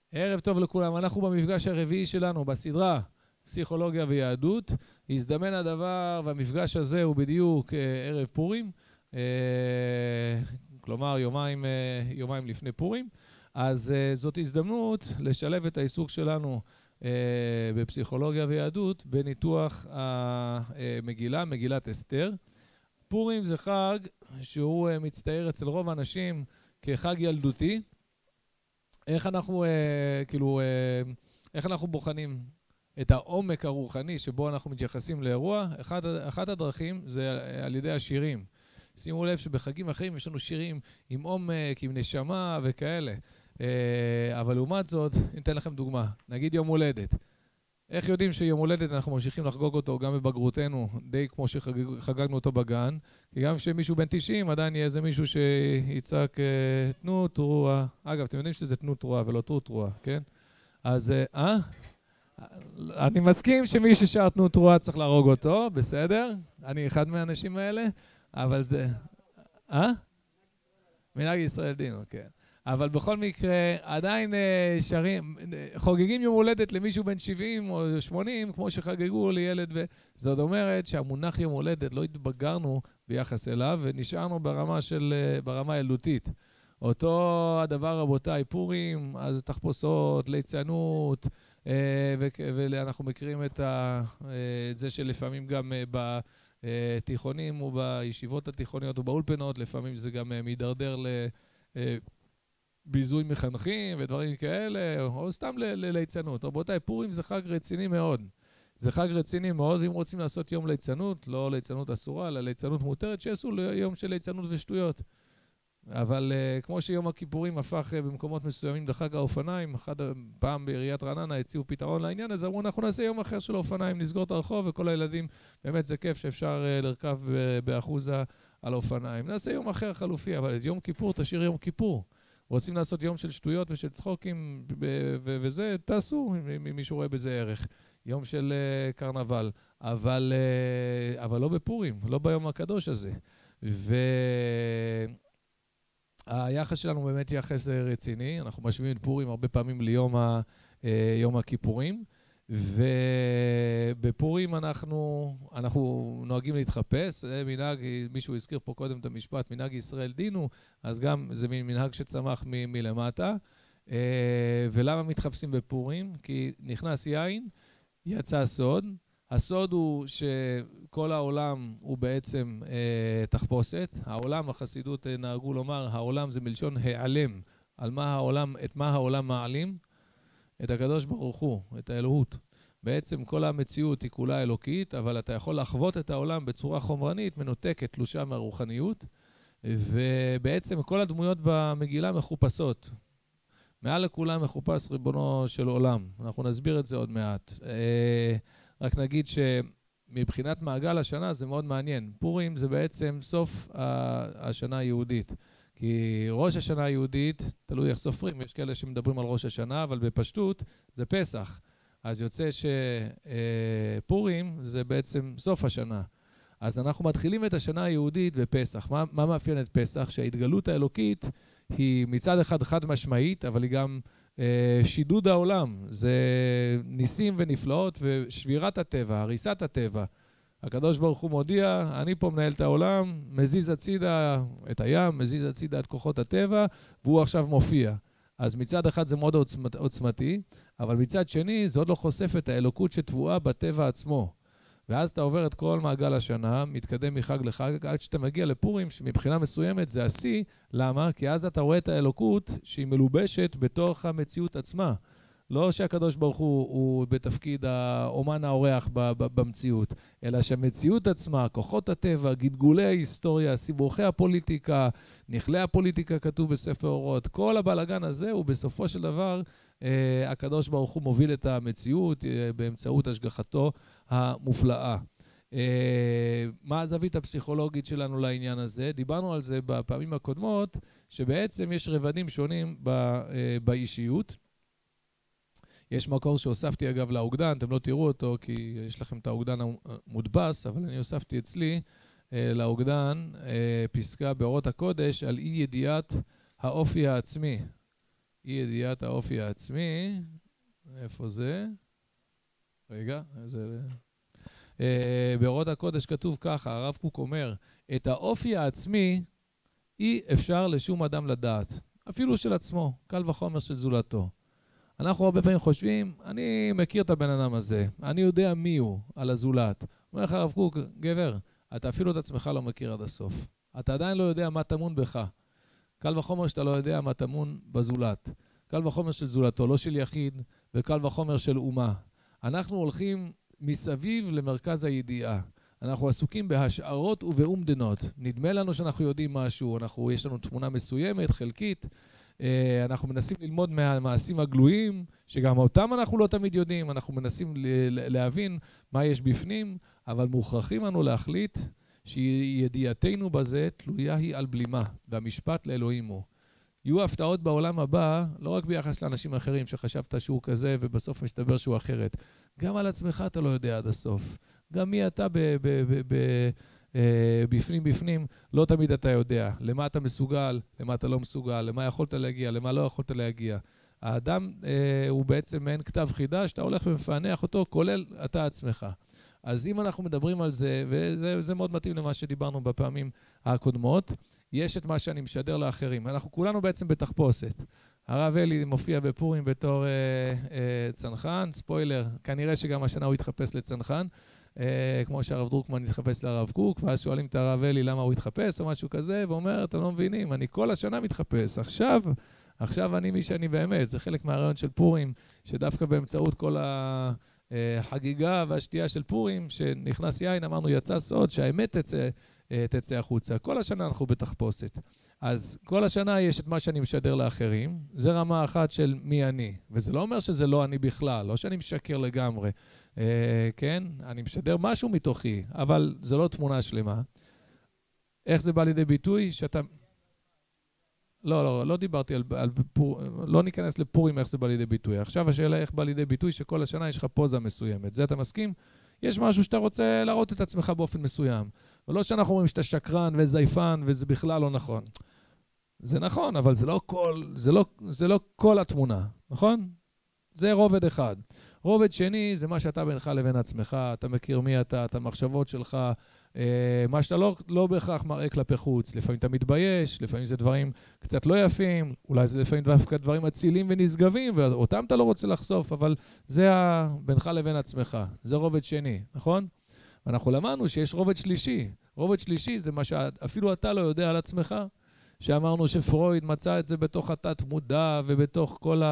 ערב טוב לכולם, אנחנו במפגש הרביעי שלנו בסדרה פסיכולוגיה ויהדות. הזדמן הדבר והמפגש הזה הוא בדיוק ערב פורים, כלומר יומיים לפני פורים. אז זאת הזדמנות לשלב את העיסוק שלנו בפסיכולוגיה ויהדות בניתוח המגילה, מגילת אסתר. פורים זה חג שהוא מצטייר אצל רוב האנשים כחג ילדותי. איך אנחנו בוחנים את העומק הרוחני שבו אנחנו מתייחסים לאירוע? אחת הדרכים זה על ידי השירים. שימו לב שבחגים אחרים יש לנו שירים עם עומק, עם נשמה וכאלה. אבל לעומת זאת, ניתן לכם דוגמה. נגיד יום הולדת. איך יודעים שיום הולדת אנחנו ממשיכים לחגוג אותו גם בבגרותנו, די כמו שחגגנו אותו בגן? כי גם כשמישהו בן 90, עדיין יהיה איזה מישהו שיצעק תנו תרועה. אגב, אתם יודעים שזה תנו תרועה ולא תרו תרועה, כן? אז, אני מסכים שמי ששר תנו תרועה צריך להרוג אותו, בסדר? אני אחד מהאנשים האלה, אבל זה... מנהג ישראל דין, כן. אבל בכל מקרה, עדיין שרים, חוגגים יום הולדת למישהו בן 70 או 80, כמו שחגגו לילד. זאת אומרת שהמונח יום הולדת לא התבגרנו ביחס אליו, ונשארנו ברמה ילדותית. אותו הדבר, רבותיי, פורים, אז תחפושות, ליצנות, ואנחנו מכירים את זה שלפעמים גם בתיכונים או בישיבות התיכוניות או באולפנות, לפעמים זה גם מידרדר ביזוי מחנכים ודברים כאלה, או סתם לליצנות. רבותיי, פורים זה חג רציני מאוד. זה חג רציני מאוד. אם רוצים לעשות יום ליצנות, לא ליצנות אסורה, אלא ליצנות מותרת, שיעשו יום של ליצנות ושטויות. אבל כמו שיום הכיפורים הפך במקומות מסוימים לחג האופניים, פעם בעיריית רעננה הציעו פתרון לעניין, אז אמרו, אנחנו נעשה יום אחר של האופניים, נסגור את הרחוב, וכל הילדים, באמת זה כיף שאפשר לרכב באחוזה על האופניים. נעשה יום אחר חלופי, אבל את יום כיפור תשאיר יום כיפור. רוצים לעשות יום של שטויות ושל צחוקים וזה, תעשו, אם מישהו רואה בזה ערך. יום של קרנבל, אבל לא בפורים, לא ביום הקדוש הזה. והיחס שלנו באמת יחס רציני, אנחנו משווים את פורים הרבה פעמים ליום הכיפורים, ובפורים אנחנו נוהגים להתחפש, מנהג, מישהו הזכיר פה קודם את המשפט, מנהג ישראל דינו, אז גם זה מנהג שצמח מלמטה. ולמה מתחפשים בפורים? כי נכנס יין, יצא סוד. הסוד הוא שכל העולם הוא בעצם תחפושת. העולם, החסידות נהגו לומר, העולם זה מלשון העלם. את מה העולם מעלים? את הקדוש ברוך הוא, את האלוהות. בעצם כל המציאות היא כולה אלוקית, אבל אתה יכול לחוות את העולם בצורה חומרנית, מנותקת, תלושה מהרוחניות, ובעצם כל הדמויות במגילה מחופשות. מעל לכולם מחופש ריבונו של עולם. אנחנו נסביר את זה עוד מעט. רק נגיד שמבחינת מעגל השנה זה מאוד מעניין. פורים זה בעצם סוף השנה היהודית. כי ראש השנה היהודית, תלוי איך סופרים, יש כאלה שמדברים על ראש השנה, אבל בפשטות זה פסח. אז יוצא שפורים זה בעצם סוף השנה. אז אנחנו מתחילים את השנה היהודית בפסח. מה מאפיין את פסח? שההתגלות האלוקית היא מצד אחד חד משמעית, אבל היא גם שידוד העולם. זה ניסים ונפלאות ושבירת הטבע, הריסת הטבע. הקדוש ברוך הוא מודיע, אני פה מנהל את העולם, מזיז הצידה את הים, מזיז הצידה את כוחות הטבע, והוא עכשיו מופיע. אז מצד אחד זה מאוד עוצמתי, אבל מצד שני זה עוד לא חושף את האלוקות שטבועה בטבע עצמו. ואז אתה עובר את כל מעגל השנה, מתקדם מחג לחג, עד שאתה מגיע לפורים, שמבחינה מסוימת זה השיא. למה? כי אז אתה רואה את האלוקות שהיא מלובשת בתוך המציאות עצמה. לא שהקדוש ברוך הוא בתפקיד האומן האורח במציאות, אלא שהמציאות עצמה, כוחות הטבע, גלגולי ההיסטוריה, סיבוכי הפוליטיקה, נכלי הפוליטיקה כתוב בספר אורות, כל הבלגן הזה הוא בסופו של דבר, הקדוש ברוך הוא מוביל את המציאות באמצעות השגחתו המופלאה. מה הזווית הפסיכולוגית שלנו לעניין הזה? דיברנו על זה בפעמים הקודמות, שבעצם יש רבדים שונים באישיות. יש מקור שהוספתי אגב לאוגדן, אתם לא תראו אותו כי יש לכם את האוגדן המודבס, אבל אני הוספתי אצלי לאוגדן פסקה באורות הקודש על אי ידיעת האופי העצמי. אי ידיעת האופי העצמי, איפה זה? רגע, זה... באורות הקודש כתוב ככה, הרב קוק אומר, את האופי העצמי אי אפשר לשום אדם לדעת, אפילו של עצמו, קל וחומר של זולתו. אנחנו הרבה פעמים חושבים, אני מכיר את הבן אדם הזה, אני יודע מי הוא על הזולת. אומר לך הרב קוק, גבר, אתה אפילו את עצמך לא מכיר עד הסוף. אתה עדיין לא יודע מה טמון בך. קל וחומר שאתה לא יודע מה טמון בזולת. קל וחומר של זולתו, לא של יחיד, וקל וחומר של אומה. אנחנו הולכים מסביב למרכז הידיעה. אנחנו עסוקים בהשערות ובאומדנות. נדמה לנו שאנחנו יודעים משהו, יש לנו תמונה מסוימת, חלקית. אנחנו מנסים ללמוד מהמעשים הגלויים, שגם אותם אנחנו לא תמיד יודעים. אנחנו מנסים להבין מה יש בפנים, אבל מוכרחים לנו להחליט שידיעתנו בזה תלויה היא על בלימה, והמשפט לאלוהים הוא. יהיו הפתעות בעולם הבא, לא רק ביחס לאנשים אחרים שחשבת שהוא כזה ובסוף מסתבר שהוא אחרת. גם על עצמך אתה לא יודע עד הסוף. גם מי אתה בפנים, לא תמיד אתה יודע. למה אתה מסוגל, למה אתה לא מסוגל, למה יכולת להגיע, למה לא יכולת להגיע. האדם הוא בעצם מעין כתב חידה שאתה הולך ומפענח אותו, כולל אתה עצמך. אז אם אנחנו מדברים על זה, וזה מאוד מתאים למה שדיברנו בפעמים הקודמות, יש את מה שאני משדר לאחרים. אנחנו כולנו בעצם בתחפושת. הרב אלי מופיע בפורים בתור צנחן, ספוילר, כנראה שגם השנה הוא התחפש לצנחן, כמו שהרב דרוקמן התחפש לרב קוק, ואז שואלים את הרב אלי למה הוא התחפש או משהו כזה, ואומר, אתם לא מבינים, אני כל השנה מתחפש, עכשיו אני מי שאני באמת. זה חלק מהרעיון של פורים, שדווקא באמצעות כל החגיגה והשתייה של פורים, שנכנס יין, אמרנו, יצא סוד, שהאמת תצא החוצה. כל השנה אנחנו בתחפושת. אז כל השנה יש את מה שאני משדר לאחרים, זה רמה אחת של מי אני. וזה לא אומר שזה לא אני בכלל, לא שאני משקר לגמרי. כן? אני משדר משהו מתוכי, אבל זה לא תמונה שלמה. איך זה בא לידי ביטוי? שאתה... לא דיברתי על פור... לא ניכנס לפורים איך זה בא לידי ביטוי. עכשיו השאלה איך בא לידי ביטוי שכל השנה יש לך פוזה מסוימת. זה אתה מסכים? יש משהו שאתה רוצה להראות את עצמך באופן מסוים. ולא שאנחנו אומרים שאתה שקרן וזייפן וזה בכלל לא נכון. זה נכון, אבל זה לא כל התמונה, נכון? זה רובד אחד. רובד שני זה מה שאתה בינך לבין עצמך, אתה מכיר מי אתה, את המחשבות שלך, מה שאתה לא בהכרח מראה כלפי חוץ. לפעמים אתה מתבייש, לפעמים זה דברים קצת לא יפים, אולי זה לפעמים דווקא דברים אצילים ונשגבים, ואותם אתה לא רוצה לחשוף, אבל זה בינך לבין עצמך. זה רובד שני, נכון? ואנחנו למדנו שיש רובד שלישי. רובד שלישי זה מה שאפילו אתה לא יודע על עצמך, שאמרנו שפרויד מצא את זה בתוך התת מודע ובתוך כל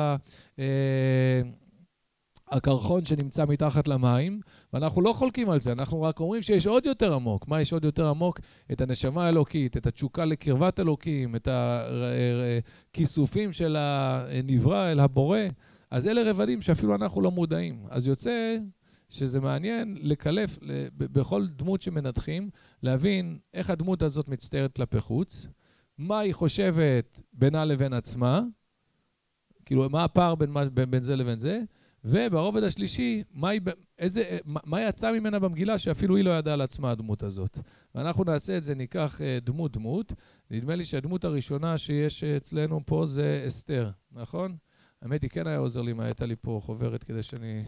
הקרחון שנמצא מתחת למים, ואנחנו לא חולקים על זה, אנחנו רק אומרים שיש עוד יותר עמוק. מה יש עוד יותר עמוק? את הנשמה האלוקית, את התשוקה לקרבת אלוקים, את הכיסופים של הנברא אל הבורא. אז אלה רבדים שאפילו אנחנו לא מודעים. אז יוצא שזה מעניין לקלף בכל דמות שמנתחים, להבין איך הדמות הזאת מצטיירת כלפי חוץ, מה היא חושבת בינה לבין עצמה, כאילו מה הפער בין זה לבין זה, וברובד השלישי, מה יצא ממנה במגילה שאפילו היא לא ידעה על עצמה הדמות הזאת. ואנחנו נעשה את זה, ניקח דמות. נדמה לי שהדמות הראשונה שיש אצלנו פה זה אסתר, נכון? האמת היא כן היה עוזר לי, מה הייתה לי פה חוברת כדי שאני...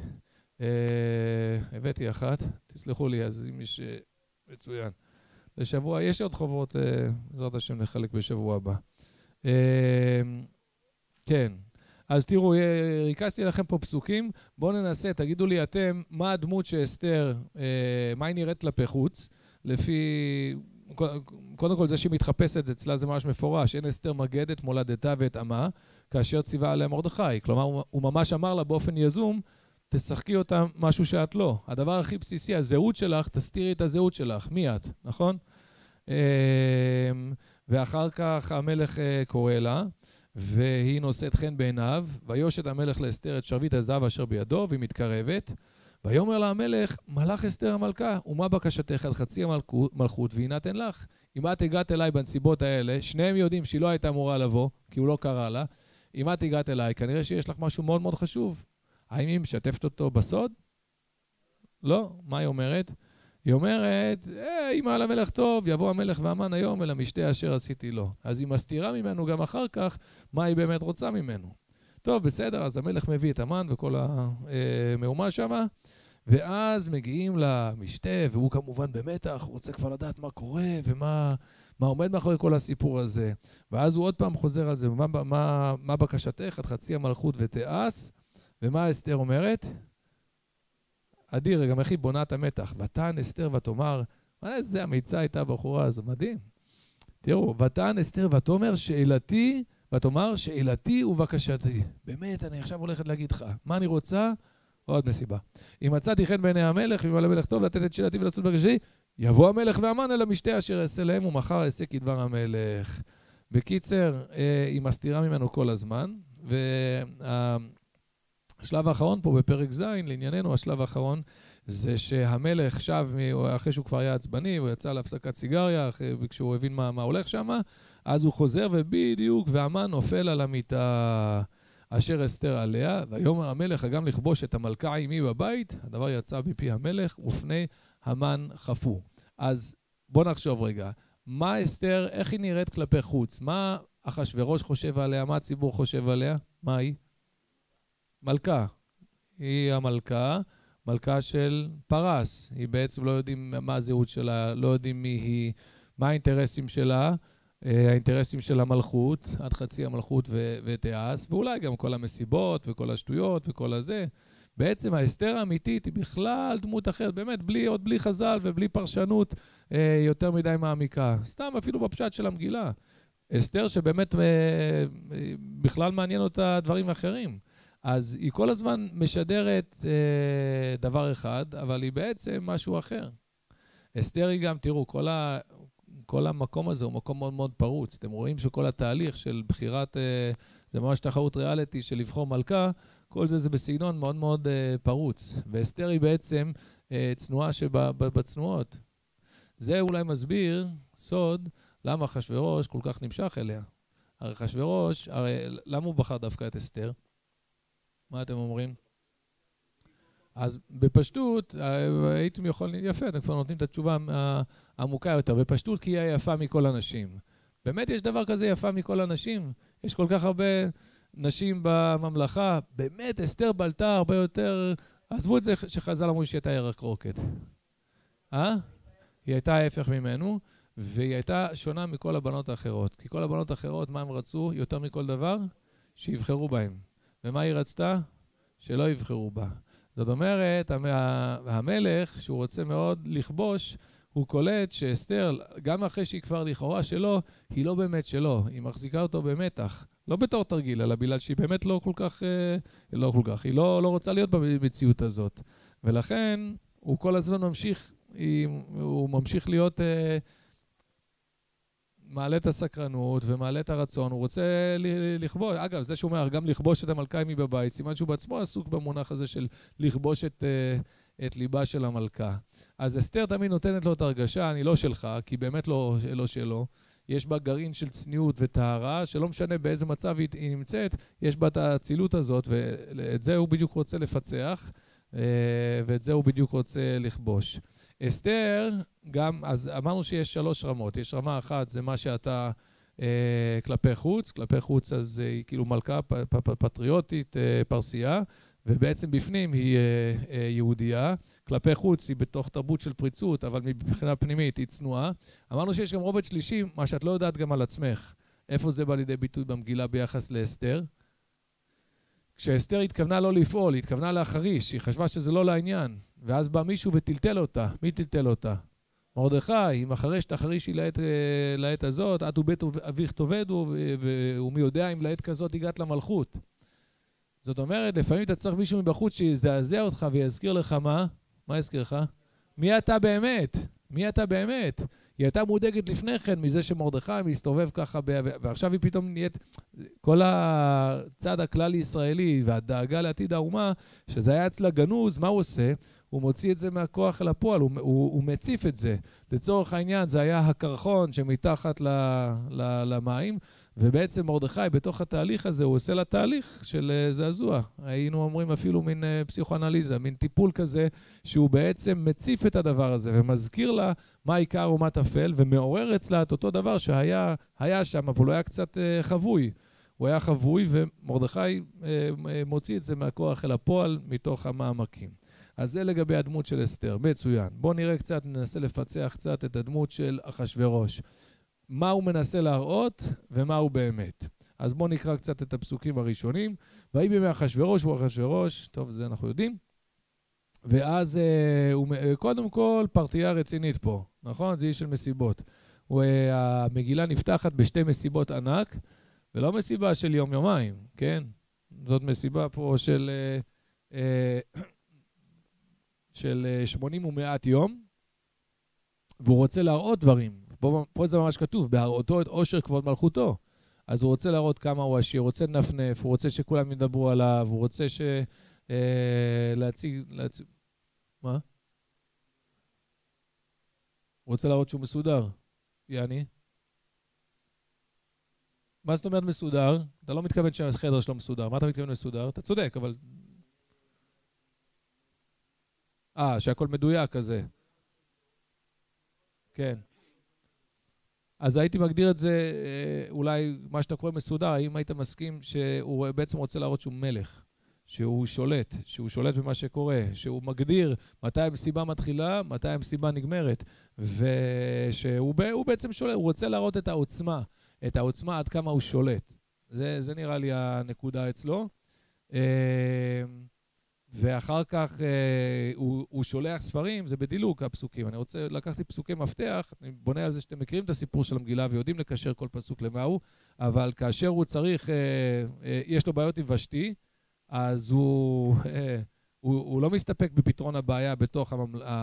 הבאתי אחת, תסלחו לי, אז אם יש מצוין. לשבוע, יש עוד חוברות, בעזרת השם נחלק בשבוע הבא. כן. אז תראו, ריקסתי לכם פה פסוקים, בואו ננסה, תגידו לי אתם, מה הדמות שאסתר, מה היא נראית כלפי חוץ, לפי, קודם כל זה שהיא מתחפשת, אצלה זה ממש מפורש, אין אסתר מגדת מולדתה ואת עמה, כאשר ציווה עליה מרדכי, כלומר הוא ממש אמר לה באופן יזום, תשחקי אותה משהו שאת לא. הדבר הכי בסיסי, הזהות שלך, תסתירי את הזהות שלך, מי את, נכון? ואחר כך המלך קורא לה, והיא נושאת חן בעיניו, ויושת המלך לאסתר את שרביט הזהב אשר בידו, והיא מתקרבת, ויאמר לה המלך, מלך אסתר המלכה, ומה בקשתך על חצי המלכות, והינתן לך. אם את הגעת אליי בנסיבות האלה, שניהם יודעים שהיא לא הייתה אמורה לבוא, כי הוא לא קרא לה, אם את הגעת אליי, כנראה שיש לך משהו מאוד מאוד חשוב. האם היא משתפת אותו בסוד? לא. מה היא אומרת? היא אומרת, אם על המלך טוב, יבוא המלך ואמן היום אל המשתה אשר עשיתי לו. אז היא מסתירה ממנו גם אחר כך מה היא באמת רוצה ממנו. טוב, בסדר, אז המלך מביא את המן וכל המהומה שמה, ואז מגיעים למשתה, והוא כמובן במתח, הוא רוצה כבר לדעת מה קורה ומה עומד מאחורי כל הסיפור הזה. ואז הוא עוד פעם חוזר על זה, מה בקשתך? את חצי המלכות ותיעש, ומה אסתר אומרת? אדיר, גם איך היא בונה את המתח. ותען אסתר ותאמר, מה איזה אמיצה הייתה הבחורה הזו, מדהים. תראו, ותען אסתר ותאמר שאלתי, ותאמר שאלתי ובקשתי. באמת, אני עכשיו הולכת להגיד לך, מה אני רוצה? עוד מסיבה. אם מצאתי חן בעיני המלך, ואם על המלך טוב לתת את שאלתי ולעשות בקשתי, יבוא המלך והמן אל המשתה אשר אעשה להם, ומחר אעשה כדבר המלך. בקיצר, היא מסתירה ממנו כל הזמן, והשלב האחרון פה בפרק ז', לענייננו, השלב האחרון, זה שהמלך שב, אחרי שהוא כבר היה עצבני, הוא יצא להפסקת סיגריה, כשהוא הבין מה הולך שם, אז הוא חוזר ובדיוק, והמן נופל על המיטה אשר אסתר עליה, ויאמר המלך גם לכבוש את המלכה עימי בבית, הדבר יצא מפי המלך, ופני המן חפו. אז בוא נחשוב רגע, מה אסתר, איך היא נראית כלפי חוץ? מה אחשוורוש חושב עליה? מה הציבור חושב עליה? מה היא? מלכה. היא המלכה, מלכה של פרס. היא בעצם לא יודעים מה הזהות שלה, לא יודעים מי היא, מה האינטרסים שלה, האינטרסים של המלכות, עד חצי המלכות ותיעש, ואולי גם כל המסיבות וכל השטויות וכל הזה. בעצם האסתר האמיתית היא בכלל דמות אחרת, באמת, עוד בלי חז"ל ובלי פרשנות יותר מדי מעמיקה. סתם אפילו בפשט של המגילה. אסתר שבאמת בכלל מעניין אותה דברים אחרים. אז היא כל הזמן משדרת דבר אחד, אבל היא בעצם משהו אחר. אסתר היא גם, תראו, כל המקום הזה הוא מקום מאוד מאוד פרוץ. אתם רואים שכל התהליך של בחירת, זה ממש תחרות ריאליטי של לבחור מלכה, כל זה בסגנון מאוד מאוד פרוץ. ואסתר היא בעצם צנועה שבצנועות. זה אולי מסביר סוד למה אחשוורוש כל כך נמשך אליה. הרי אחשוורוש, למה הוא בחר דווקא את אסתר? מה אתם אומרים? אז בפשטות, הייתם יכולים, יפה, אתם כבר נותנים את התשובה העמוקה יותר. בפשטות כי היא יפה מכל הנשים. באמת יש דבר כזה יפה מכל הנשים? יש כל כך הרבה נשים בממלכה. באמת אסתר בלטה הרבה יותר, עזבו את זה שחז"ל אמרו שהיא הייתה ירק רוקט. היא הייתה ההפך ממנו, והיא הייתה שונה מכל הבנות האחרות. כי כל הבנות האחרות, מה הם רצו? יותר מכל דבר? שיבחרו בהם. ומה היא רצתה? שלא יבחרו בה. זאת אומרת, המלך, שהוא רוצה מאוד לכבוש, הוא קולט שאסתר, גם אחרי שהיא כבר לכאורה שלו, היא לא באמת שלו. היא מחזיקה אותו במתח. לא בתור תרגיל, אלא בגלל שהיא באמת לא כל כך, היא לא רוצה להיות במציאות הזאת. ולכן, הוא כל הזמן ממשיך, הוא ממשיך להיות, מעלה את הסקרנות ומעלה את הרצון, הוא רוצה לכבוש. אגב, זה שהוא אומר, גם לכבוש את המלכה עימי בבית, סימן שהוא בעצמו עסוק במונח הזה של לכבוש את ליבה של המלכה. אז אסתר תמיד נותנת לו את הרגשה, אני לא שלך, כי באמת לא שלו. יש בה גרעין של צניעות וטהרה, שלא משנה באיזה מצב היא נמצאת, יש בה את האצילות הזאת, ואת זה הוא בדיוק רוצה לפצח, ואת זה הוא בדיוק רוצה לכבוש. אסתר, גם, אז אמרנו שיש 3 רמות. יש רמה אחת, זה מה שאתה כלפי חוץ. כלפי חוץ, אז היא כאילו מלכה פטריוטית, פרסייה, ובעצם בפנים היא יהודייה. כלפי חוץ היא בתוך תרבות של פריצות, אבל מבחינה פנימית היא צנועה. אמרנו שיש גם רובד שלישי, מה שאת לא יודעת גם על עצמך. איפה זה בא לידי ביטוי במגילה ביחס לאסתר? כשאסתר התכוונה לא לפעול, היא התכוונה להחריש, היא חשבה שזה לא לעניין. ואז בא מישהו וטלטל אותה. מי טלטל אותה? מרדכי, היא מחרשת החרישי לעת הזאת, את ובית אביך תאבדו, ומי יודע אם לעת כזאת הגעת למלכות. זאת אומרת, לפעמים אתה צריך מישהו מבחוץ שיזעזע אותך ויזכיר לך מה? מה יזכיר לך? מי אתה באמת? מי אתה באמת? היא הייתה מודאגת לפני כן מזה שמרדכי מסתובב ככה, ועכשיו היא פתאום נהיית, כל הצד הכלל ישראלי והדאגה לעתיד האומה, שזה היה אצלה גנוז, מה הוא עושה? הוא מוציא את זה מהכוח אל הפועל, הוא מציף את זה. לצורך העניין זה היה הקרחון שמתחת למים, ובעצם מרדכי בתוך התהליך הזה הוא עושה לה תהליך של זעזוע. היינו אומרים אפילו מין פסיכואנליזה, מין טיפול כזה שהוא בעצם מציף את הדבר הזה ומזכיר לה מה עיקר ומה טפל, ומעורר אצלה את אותו דבר שהיה שם, אבל הוא היה קצת חבוי. הוא היה חבוי, ומרדכי מוציא את זה מהכוח אל הפועל מתוך המעמקים. אז זה לגבי הדמות של אסתר, מצוין. בואו נראה קצת, ננסה לפצח קצת את הדמות של אחשוורוש. מה הוא מנסה להראות ומה הוא באמת. אז בואו נקרא קצת את הפסוקים הראשונים. ויהי בימי אחשוורוש הוא אחשוורוש, טוב, זה אנחנו יודעים. ואז קודם כל פרטייה רצינית פה, נכון? זה איש של מסיבות. המגילה נפתחת בשתי מסיבות ענק, ולא מסיבה של יום-יומיים, כן? זאת מסיבה פה של 80 ומעט יום, והוא רוצה להראות דברים. פה זה ממש כתוב, בהראותו את עושר כבוד מלכותו. אז הוא רוצה להראות כמה הוא עשיר, הוא רוצה לנפנף, הוא רוצה שכולם ידברו עליו, הוא רוצה להציג... מה? הוא רוצה להראות שהוא מסודר. יעני? מה זאת אומרת מסודר? אתה לא מתכוון שהחדר שלו מסודר. מה אתה מתכוון מסודר? אתה צודק, אבל... שהכל מדויק כזה. כן. אז הייתי מגדיר את זה, אולי מה שאתה קורא מסודר, האם היית מסכים שהוא בעצם רוצה להראות שהוא מלך, שהוא שולט במה שקורה, שהוא מגדיר מתי המסיבה מתחילה, מתי המסיבה נגמרת, ושהוא בעצם שולט, הוא רוצה להראות את העוצמה עד כמה הוא שולט. זה נראה לי הנקודה אצלו. ואחר כך הוא שולח ספרים, זה בדילוק הפסוקים. אני רוצה לקחתי פסוקי מפתח, אני בונה על זה שאתם מכירים את הסיפור של המגילה ויודעים לקשר כל פסוק למה הוא, אבל כאשר הוא צריך, יש לו בעיות עם ושתי, אז הוא לא מסתפק בפתרון הבעיה בתוך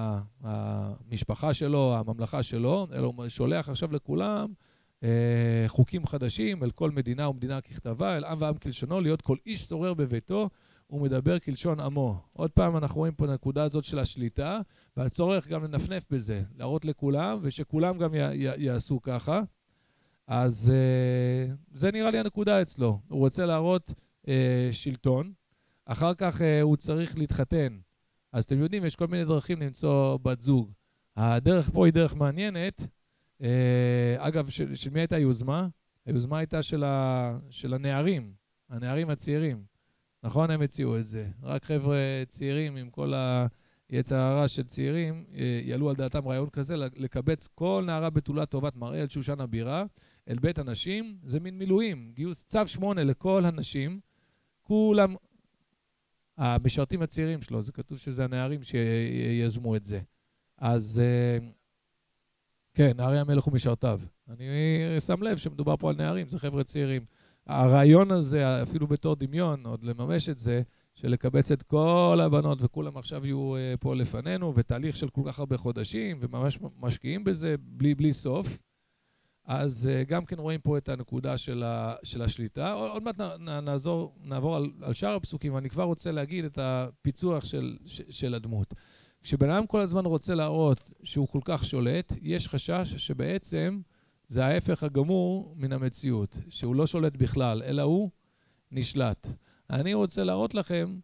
המשפחה שלו, הממלכה שלו, אלא הוא שולח עכשיו לכולם חוקים חדשים, אל כל מדינה ומדינה ככתבה, אל עם ועם כלשונו, להיות כל איש שורר בביתו, הוא מדבר כלשון עמו. עוד פעם אנחנו רואים פה נקודה הזאת של השליטה, והצורך גם לנפנף בזה, להראות לכולם, ושכולם גם יעשו ככה. אז זה נראה לי הנקודה אצלו. הוא רוצה להראות שלטון, אחר כך הוא צריך להתחתן. אז אתם יודעים, יש כל מיני דרכים למצוא בת זוג. הדרך פה היא דרך מעניינת. אגב, של מי הייתה היוזמה? היוזמה הייתה של הנערים, הנערים הצעירים. נכון, הם הציעו את זה. רק חבר'ה צעירים עם כל היצר הרע של צעירים, יעלו על דעתם רעיון כזה, לקבץ כל נערה בתולה טובת מראה אל שושן הבירה, אל בית הנשים. זה מין מילואים, גיוס צו 8 לכל הנשים. כולם, המשרתים הצעירים שלו, זה כתוב שזה הנערים שיזמו את זה. אז כן, נערי המלך ומשרתיו. אני שם לב שמדובר פה על נערים, זה חבר'ה צעירים. הרעיון הזה, אפילו בתור דמיון, עוד לממש את זה, של לקבץ את כל הבנות וכולם עכשיו יהיו פה לפנינו, ותהליך של כל כך הרבה חודשים, וממש משקיעים בזה בלי סוף. אז גם כן רואים פה את הנקודה של השליטה. עוד מעט נעבור על שאר הפסוקים, ואני כבר רוצה להגיד את הפיצוח של הדמות. כשבן אדם כל הזמן רוצה להראות שהוא כל כך שולט, יש חשש שבעצם זה ההפך הגמור מן המציאות, שהוא לא שולט בכלל, אלא הוא נשלט. אני רוצה להראות לכם,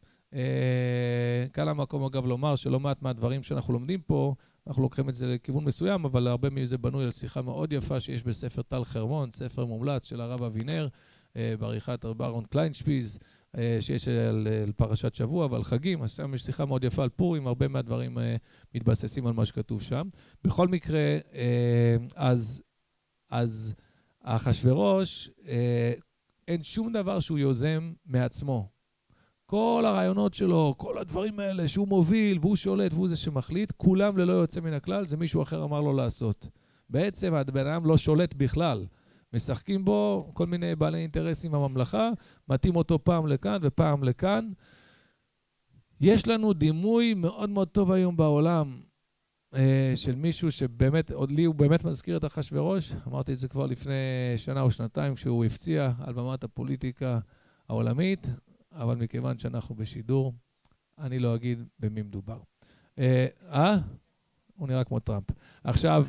כאן המקום אגב לומר שלא מעט מהדברים שאנחנו לומדים פה, אנחנו לוקחים את זה לכיוון מסוים, אבל הרבה מזה בנוי על שיחה מאוד יפה שיש בספר טל חרמון, ספר מומלץ של הרב אבינר, בעריכת רב אהרון קליינשפיז, שיש על פרשת שבוע ועל חגים, אז שם יש שיחה מאוד יפה על פורים, הרבה מהדברים מתבססים על מה שכתוב שם. בכל מקרה, אז אחשוורוש, אין שום דבר שהוא יוזם מעצמו. כל הרעיונות שלו, כל הדברים האלה שהוא מוביל והוא שולט והוא זה שמחליט, כולם ללא יוצא מן הכלל, זה מישהו אחר אמר לו לעשות. בעצם הבן אדם לא שולט בכלל. משחקים בו כל מיני בעלי אינטרסים בממלכה, מתאים אותו פעם לכאן ופעם לכאן. יש לנו דימוי מאוד מאוד טוב היום בעולם, של מישהו שבאמת, לי הוא באמת מזכיר את אחשוורוש. אמרתי את זה כבר לפני שנה או שנתיים, כשהוא הפציע על במת הפוליטיקה העולמית, אבל מכיוון שאנחנו בשידור, אני לא אגיד במי מדובר. הוא נראה כמו טראמפ. עכשיו,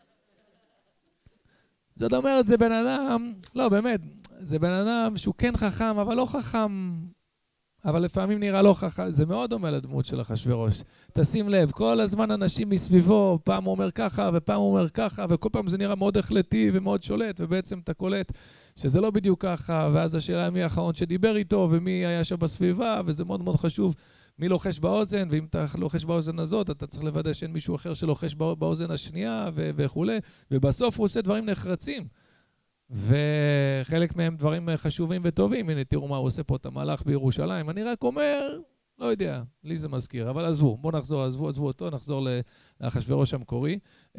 זאת אומרת, זה בן אדם, לא באמת, זה בן אדם שהוא כן חכם, אבל לא חכם אבל לפעמים נראה לא חכם, זה מאוד דומה לדמות של אחשוורוש. תשים לב, כל הזמן אנשים מסביבו, פעם הוא אומר ככה ופעם הוא אומר ככה, וכל פעם זה נראה מאוד החלטי ומאוד שולט, ובעצם אתה קולט שזה לא בדיוק ככה, ואז השאלה מי האחרון שדיבר איתו, ומי היה שם בסביבה, וזה מאוד מאוד חשוב מי לוחש באוזן, ואם אתה לוחש באוזן הזאת, אתה צריך לוודא שאין מישהו אחר שלוחש באוזן השנייה וכו'. ובסוף הוא עושה דברים נחרצים. וחלק מהם דברים חשובים וטובים. הנה, תראו מה הוא עושה פה את המהלך בירושלים. אני רק אומר, לא יודע, לי זה מזכיר, אבל עזבו, בואו נחזור, עזבו אותו, נחזור לאחשוורוש המקורי.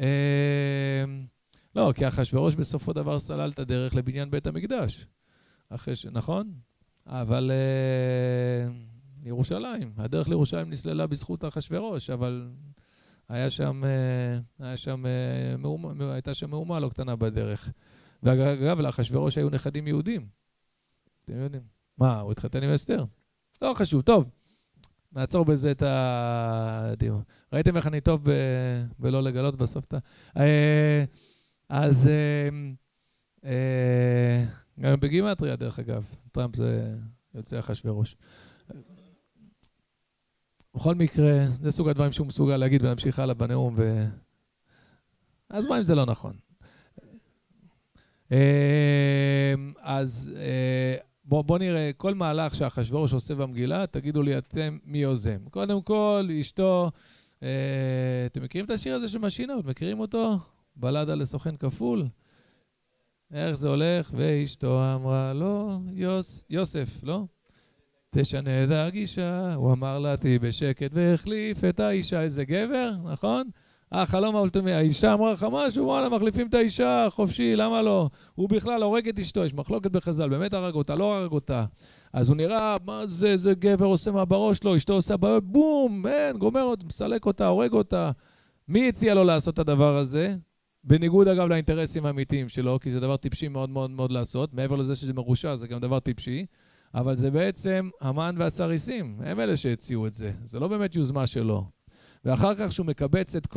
לא, כי אחשוורוש בסופו דבר סלל את הדרך לבניין בית המקדש. נכון? אבל ירושלים, הדרך לירושלים נסללה בזכות אחשוורוש, אבל הייתה שם מהומה לא קטנה בדרך. ואגב, לאחשוורוש היו נכדים יהודים. אתם יודעים. מה, הוא התחתן עם אסתר? לא חשוב, טוב. נעצור בזה את הדיון. ראיתם איך אני טוב בלא לגלות בסוף? אז גם בגימטריה, דרך אגב. טראמפ זה יוצא אחשוורוש. בכל מקרה, זה סוג הדברים שהוא מסוגל להגיד ולהמשיך הלאה בנאום. אז מה אם זה לא נכון? אז בוא נראה, כל מהלך שאחשוורוש עושה במגילה, תגידו לי אתם מי יוזם. קודם כל, אשתו, אתם מכירים את השיר הזה של משינות? מכירים אותו? בלדה לסוכן כפול? איך זה הולך? ואשתו אמרה לו, יוסף, לא? תשנה את הגישה, הוא אמר לה, תהי בשקט והחליף את האישה, איזה גבר, נכון? החלום האולטימי, האישה אמרה לך משהו, וואלה, מחליפים את האישה, חופשי, למה לא? הוא בכלל הורג את אשתו, יש מחלוקת בחז"ל, באמת הרג אותה, לא הרג אותה. אז הוא נראה, מה זה, איזה גבר עושה מה בראש שלו, אשתו עושה בעיות, בום, אין, גומר, מסלק אותה, הורג אותה. מי הציע לו לעשות את הדבר הזה? בניגוד אגב לאינטרסים האמיתיים שלו, כי זה דבר טיפשי מאוד מאוד מאוד לעשות, מעבר לזה שזה מרושע, זה גם דבר טיפשי. אבל זה בעצם המן והסריסים, הם אלה שהציעו את זה. זה לא באמת יוזמה שלו. ואחר כך שהוא מקבץ את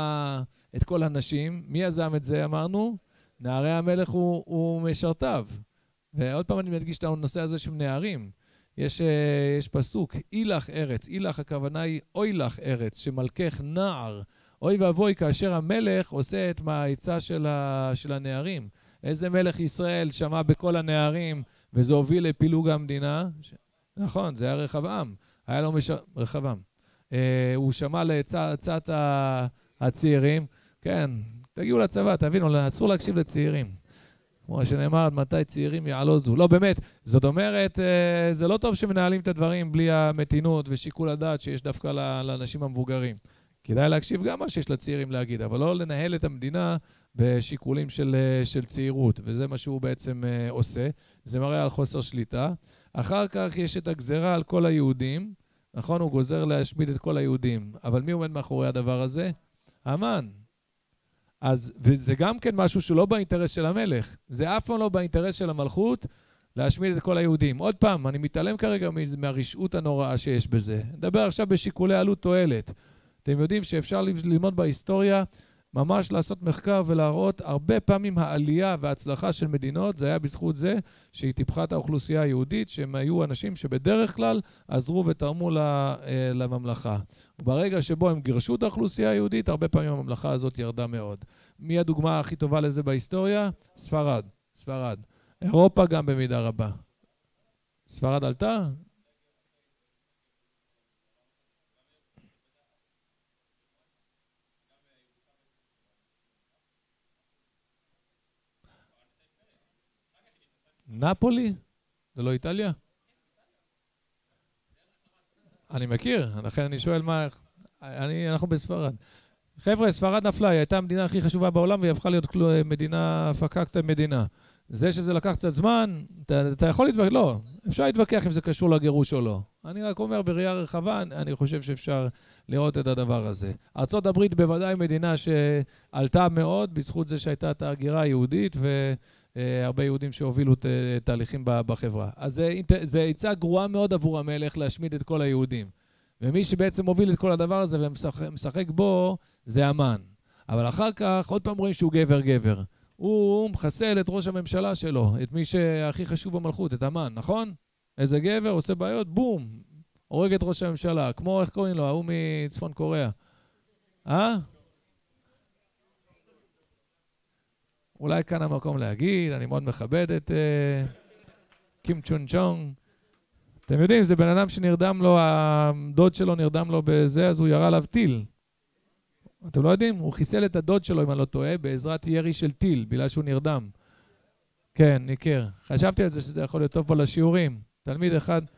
כל הנשים, מי יזם את זה, אמרנו? נערי המלך הוא משרתיו. ועוד פעם אני מדגיש את הנושא הזה של נערים. יש פסוק, אילך ארץ, אילך הכוונה היא אוי לך ארץ, שמלכך נער. אוי ואבוי כאשר המלך עושה את העצה של הנערים. איזה מלך ישראל שמע בכל הנערים, וזה הוביל לפילוג המדינה. נכון, זה היה רחבעם. היה לו רחבעם. הוא שמע לעצת הצעירים. כן, תגיעו לצבא, תבינו, אסור להקשיב לצעירים. כמו שנאמר, עד מתי צעירים יעלוזו. לא, באמת, זאת אומרת, זה לא טוב שמנהלים את הדברים בלי המתינות ושיקול הדעת שיש דווקא לאנשים המבוגרים. כדאי להקשיב גם מה שיש לצעירים להגיד, אבל לא לנהל את המדינה בשיקולים של צעירות, וזה מה שהוא בעצם עושה. זה מראה על חוסר שליטה. אחר כך יש את הגזרה על כל היהודים. נכון, הוא גוזר להשמיד את כל היהודים. אבל מי עומד מאחורי הדבר הזה? המן. אז, וזה גם כן משהו שלא באינטרס של המלך. זה אף פעם לא באינטרס של המלכות להשמיד את כל היהודים. עוד פעם, אני מתעלם כרגע מהרשעות הנוראה שיש בזה. נדבר עכשיו בשיקולי עלות תועלת. אתם יודעים שאפשר ללמוד בהיסטוריה, ממש לעשות מחקר ולהראות הרבה פעמים העלייה וההצלחה של מדינות, זה היה בזכות זה שהיא טיפחה את האוכלוסייה היהודית, שהם היו אנשים שבדרך כלל עזרו ותרמו לממלכה. וברגע שבו הם גירשו את האוכלוסייה היהודית, הרבה פעמים הממלכה הזאת ירדה מאוד. מי הדוגמה הכי טובה לזה בהיסטוריה? ספרד. אירופה גם במידה רבה. ספרד עלתה? נפולי? זה לא איטליה? אני מכיר, לכן אני שואל מה... אנחנו בספרד. חבר'ה, ספרד נפלה, היא הייתה המדינה הכי חשובה בעולם, והיא הפכה להיות מדינה, פקקת מדינה. זה שזה לקח קצת זמן, אתה יכול להתווכח, לא, אפשר להתווכח אם זה קשור לגירוש או לא. אני רק אומר, בראייה רחבה, אני חושב שאפשר לראות את הדבר הזה. ארצות הברית בוודאי מדינה שעלתה מאוד, בזכות זה שהייתה את ההגירה היהודית, הרבה יהודים שהובילו תהליכים בחברה. אז זה עצה גרועה מאוד עבור המלך להשמיד את כל היהודים. ומי שבעצם מוביל את כל הדבר הזה ומשחק בו, זה המן. אבל אחר כך, עוד פעם רואים שהוא גבר. הוא מחסל את ראש הממשלה שלו, את מי שהכי חשוב במלכות, את המן, נכון? איזה גבר עושה בעיות, בום, הורג את ראש הממשלה. כמו, איך קוראים לו, ההוא מצפון קוריאה. אולי כאן המקום להגיד, אני מאוד מכבד את קים צ'ון צ'ונג. אתם יודעים, זה בן אדם שנרדם לו, הדוד שלו נרדם לו בזה, אז הוא ירה עליו טיל. אתם לא יודעים? הוא חיסל את הדוד שלו, אם אני לא טועה, בעזרת ירי של טיל, בגלל שהוא נרדם. כן, ניכר. חשבתי על זה שזה יכול להיות טוב פה לשיעורים. תלמיד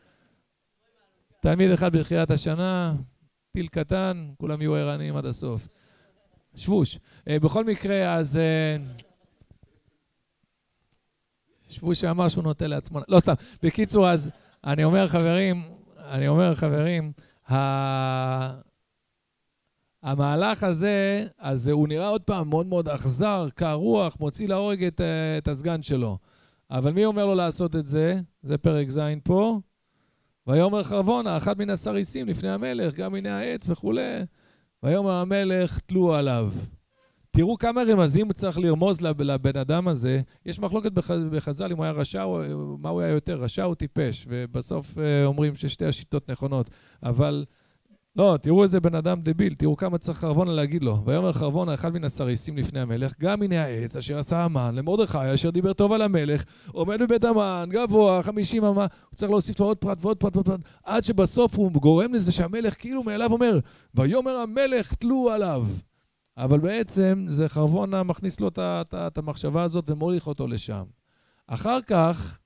אחד בתחילת השנה, טיל קטן, כולם יהיו ערניים עד הסוף. שבוש. בכל מקרה, אז... שבוש שאמר שהוא נוטה לעצמו... לא, סתם. בקיצור, אז אני אומר, חברים, המהלך הזה, אז הוא נראה עוד פעם מאוד מאוד אכזר, קר רוח, מוציא להורג את הסגן שלו. אבל מי אומר לו לעשות את זה? זה פרק ז' פה. ויאמר חרבונה, אחד מן הסריסים לפני המלך, גם מן העץ וכו'. ויאמר המלך, תלו עליו. תראו כמה רמזים צריך לרמוז לבן אדם הזה. יש מחלוקת בחז"ל אם הוא היה רשע או מה הוא היה יותר, רשע או טיפש. ובסוף אומרים ששתי השיטות נכונות. אבל לא, תראו איזה בן אדם דביל, תראו כמה צריך חרבונה להגיד לו. ויאמר חרבונה, אחד מן הסריסים לפני המלך, גם מן העץ אשר עשה המן למרדכי, אשר דיבר טוב על המלך, עומד בבית המן, גבוה, 50 אמה, הוא צריך להוסיף לו עוד פרט ועוד פרט ועוד פרט, עד שבסוף הוא גורם לזה שהמלך כאילו מאליו אומר, ויאמר המלך תלו עליו. אבל בעצם זה חרבונה מכניס לו את המחשבה הזאת ומוליך אותו לשם. אחר כך,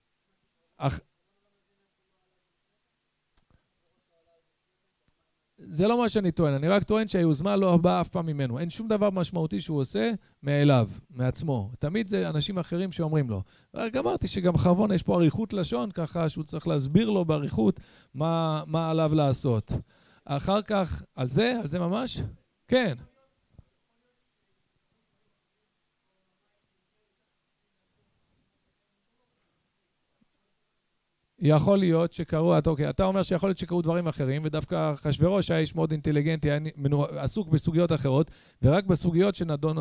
זה לא מה שאני טוען, אני רק טוען שהיוזמה לא באה אף פעם ממנו. אין שום דבר משמעותי שהוא עושה מאליו, מעצמו. תמיד זה אנשים אחרים שאומרים לו. רק אמרתי שגם חרבונה יש פה עריכות לשון, ככה שהוא צריך להסביר לו בעריכות מה עליו לעשות. אחר כך, על זה ממש? כן. יכול להיות שקראו, אוקיי, אתה אומר שיכול להיות שקראו דברים אחרים, ודווקא אחשוורוש היה איש מאוד אינטליגנטי, היה עסוק בסוגיות אחרות, ורק בסוגיות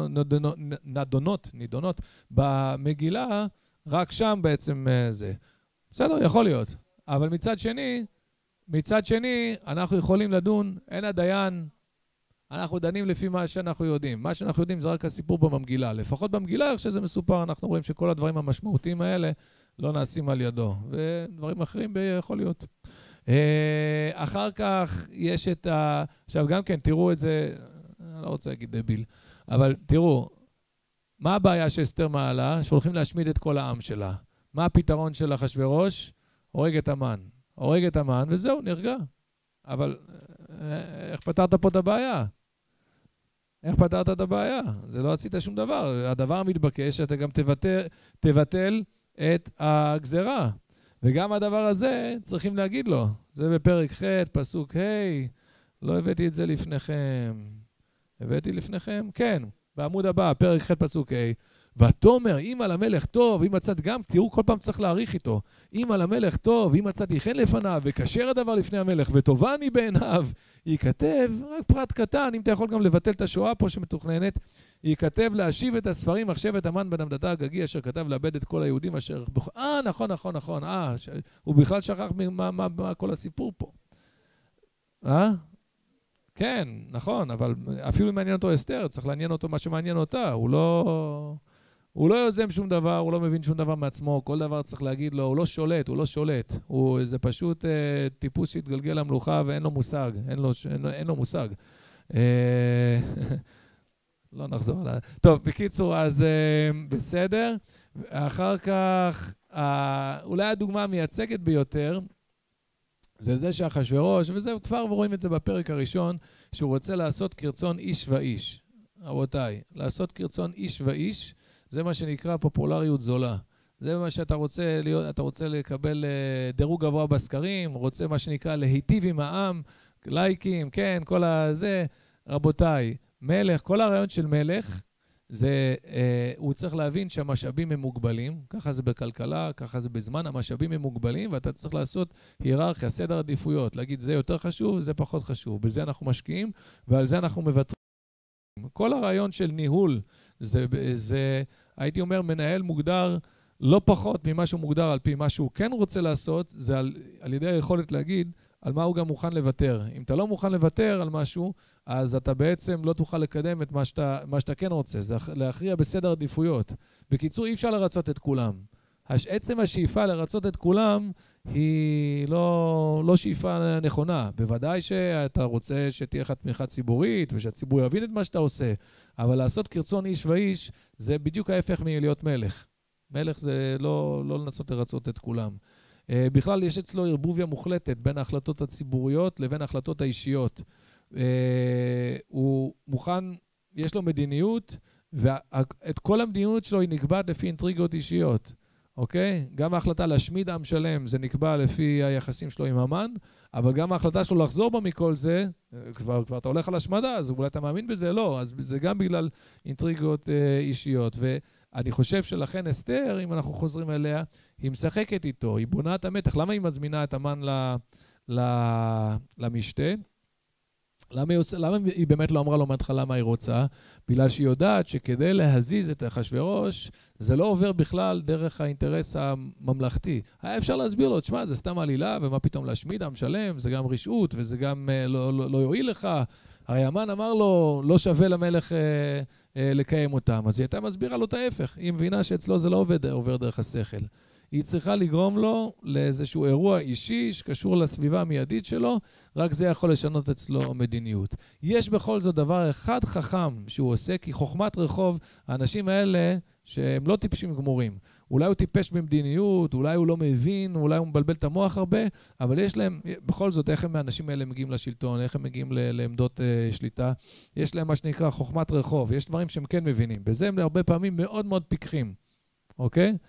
נידונות במגילה, רק שם בעצם זה. בסדר, יכול להיות. אבל מצד שני, אנחנו יכולים לדון, אין הדיין, אנחנו דנים לפי מה שאנחנו יודעים. מה שאנחנו יודעים זה רק הסיפור במגילה. לפחות במגילה, איך שזה מסופר, אנחנו רואים שכל הדברים המשמעותיים האלה, לא נעשים על ידו, ודברים אחרים יכול להיות. אחר כך יש את עכשיו גם כן, תראו את זה, אני לא רוצה להגיד דביל, אבל תראו, מה הבעיה שאסתר מעלה? שהולכים להשמיד את כל העם שלה. מה הפתרון של אחשוורוש? הורג את המן, וזהו, נרגע. אבל איך פתרת פה את הבעיה? זה לא עשית שום דבר. הדבר המתבקש, שאתה גם תבטל את הגזרה. וגם הדבר הזה צריכים להגיד לו. זה בפרק ח' פסוק ה', לא הבאתי את זה לפניכם. הבאתי לפניכם? כן. בעמוד הבא, פרק ח' פסוק ה', ותאמר, אם על המלך טוב, אם מצאת גם, תראו, כל פעם צריך להעריך איתו. אם על המלך טוב, אם מצאתי חן לפניו, וכשר הדבר לפני המלך, וטובה אני בעיניו, ייכתב, רק פרט קטן, אם אתה יכול גם לבטל את השואה פה שמתוכננת, ייכתב להשיב את הספרים, מחשבת המן בן המדתה הגגי, אשר כתב לאבד את כל היהודים אשר... נכון. הוא בכלל שכח מה כל הסיפור פה. כן, נכון, אבל אפילו אם מעניין אותו אסתר, צריך לעניין אותו מה שמעניין אותה. הוא לא יוזם שום דבר, הוא לא מבין שום דבר מעצמו, כל דבר צריך להגיד לו, הוא לא שולט. זה פשוט טיפוס שהתגלגל למלוכה ואין לו מושג, אין לו מושג. לא נחזור עליו. טוב, בקיצור, אז בסדר. אחר כך, אולי הדוגמה המייצגת ביותר, זה שאחשוורוש, וזה כבר רואים את זה בפרק הראשון, שהוא רוצה לעשות כרצון איש ואיש. רבותיי, לעשות כרצון איש ואיש, זה מה שנקרא פופולריות זולה. זה מה שאתה רוצה להיות, אתה רוצה לקבל דירוג גבוה בסקרים, רוצה מה שנקרא להיטיב עם העם, לייקים, כן, כל הזה. רבותיי, מלך, כל הרעיון של מלך, זה, הוא צריך להבין שהמשאבים הם מוגבלים, ככה זה בכלכלה, ככה זה בזמן, המשאבים הם מוגבלים, ואתה צריך לעשות היררכיה, סדר עדיפויות, להגיד זה יותר חשוב, זה פחות חשוב, בזה אנחנו משקיעים, ועל זה אנחנו מוותרים. כל הרעיון של ניהול, זה הייתי אומר, מנהל מוגדר לא פחות ממה שהוא מוגדר על פי מה שהוא כן רוצה לעשות, זה על ידי היכולת להגיד על מה הוא גם מוכן לוותר. אם אתה לא מוכן לוותר על משהו, אז אתה בעצם לא תוכל לקדם את מה שאתה כן רוצה. זה להכריע בסדר עדיפויות. בקיצור, אי אפשר לרצות את כולם. עצם השאיפה לרצות את כולם היא לא שאיפה נכונה. בוודאי שאתה רוצה שתהיה לך תמיכה ציבורית ושהציבור יבין את מה שאתה עושה, אבל לעשות כרצון איש ואיש זה בדיוק ההפך מלהיות מלך. מלך זה לא לנסות לרצות את כולם. בכלל יש אצלו ערבוביה מוחלטת בין ההחלטות הציבוריות לבין ההחלטות האישיות. הוא מוכן, יש לו מדיניות, ואת כל המדיניות שלו היא נקבעת לפי אינטריגות אישיות. אוקיי? גם ההחלטה להשמיד עם שלם זה נקבע לפי היחסים שלו עם המן, אבל גם ההחלטה שלו לחזור בה מכל זה, כבר אתה הולך על השמדה, אז אולי אתה מאמין בזה? לא, אז זה גם בגלל אינטריגות אישיות. ואני חושב שלכן אסתר, אם אנחנו חוזרים אליה, היא משחקת איתו, היא בונה את המתח. למה היא מזמינה את המן למשתה? למה היא באמת לא אמרה לו מההתחלה מה היא רוצה? בגלל שהיא יודעת שכדי להזיז את אחשוורוש, זה לא עובר בכלל דרך האינטרס הממלכתי. היה אפשר להסביר לו, תשמע, זה סתם עלילה, ומה פתאום להשמיד עם שלם, זה גם רשעות, וזה גם לא יועיל לך. הרי המן אמר לו, לא שווה למלך לקיים אותם. אז היא הייתה מסבירה לו את ההפך. היא מבינה שאצלו זה לא עובר דרך השכל. היא צריכה לגרום לו לאיזשהו אירוע אישי שקשור לסביבה המיידית שלו, רק זה יכול לשנות אצלו מדיניות. יש בכל זאת דבר אחד חכם שהוא עושה, כי חוכמת רחוב, האנשים האלה שהם לא טיפשים גמורים. אולי הוא טיפש במדיניות, אולי הוא לא מבין, אולי הוא מבלבל את המוח הרבה, אבל יש להם, בכל זאת, איך הם האנשים האלה מגיעים לשלטון, איך הם מגיעים לעמדות שליטה, יש להם מה שנקרא חוכמת רחוב, יש דברים שהם כן מבינים. בזה הם הרבה פעמים מאוד מאוד פיקחים, אוקיי?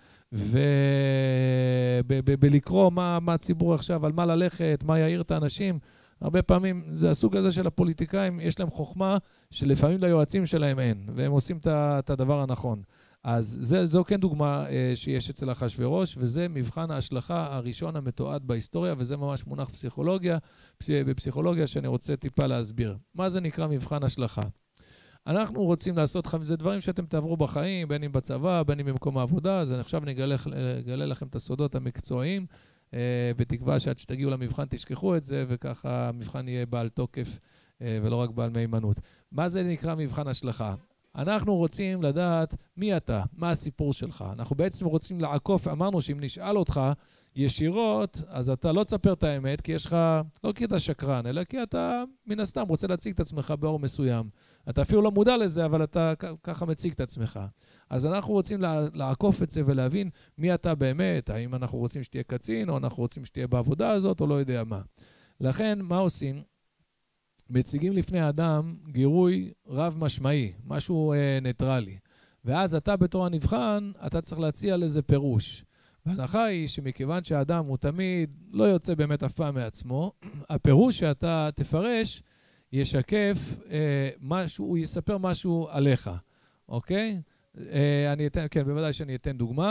ובלקרוא מה הציבור עכשיו, על מה ללכת, מה יעיר את האנשים, הרבה פעמים זה הסוג הזה של הפוליטיקאים, יש להם חוכמה שלפעמים ליועצים שלהם אין, והם עושים את הדבר הנכון. אז זו כן דוגמה שיש אצל אחשוורוש, וזה מבחן ההשלכה הראשון המתועד בהיסטוריה, וזה ממש מונח בפסיכולוגיה שאני רוצה טיפה להסביר. מה זה נקרא מבחן השלכה? אנחנו רוצים לעשות, זה דברים שאתם תעברו בחיים, בין אם בצבא, בין אם במקום העבודה, אז עכשיו אני אגלה לכם את הסודות המקצועיים, בתקווה שעד שתגיעו למבחן תשכחו את זה, וככה המבחן יהיה בעל תוקף ולא רק בעל מהימנות. מה זה נקרא מבחן השלכה? אנחנו רוצים לדעת מי אתה, מה הסיפור שלך. אנחנו בעצם רוצים לעקוף, אמרנו שאם נשאל אותך ישירות, אז אתה לא תספר את האמת, כי יש לך, לא כי אתה שקרן, אלא כי אתה מן הסתם רוצה להציג את עצמך באור מסוים. אתה אפילו לא מודע לזה, אבל אתה ככה מציג את עצמך. אז אנחנו רוצים לעקוף את זה ולהבין מי אתה באמת, האם אנחנו רוצים שתהיה קצין, או אנחנו רוצים שתהיה בעבודה הזאת, או לא יודע מה. לכן, מה עושים? מציגים לפני האדם גירוי רב משמעי, משהו ניטרלי. ואז אתה בתור הנבחן, אתה צריך להציע לזה פירוש. וההנחה היא שמכיוון שהאדם הוא תמיד לא יוצא באמת אף פעם מעצמו, הפירוש שאתה תפרש ישקף משהו, הוא יספר משהו עליך. אוקיי? כן, בוודאי שאני אתן דוגמה.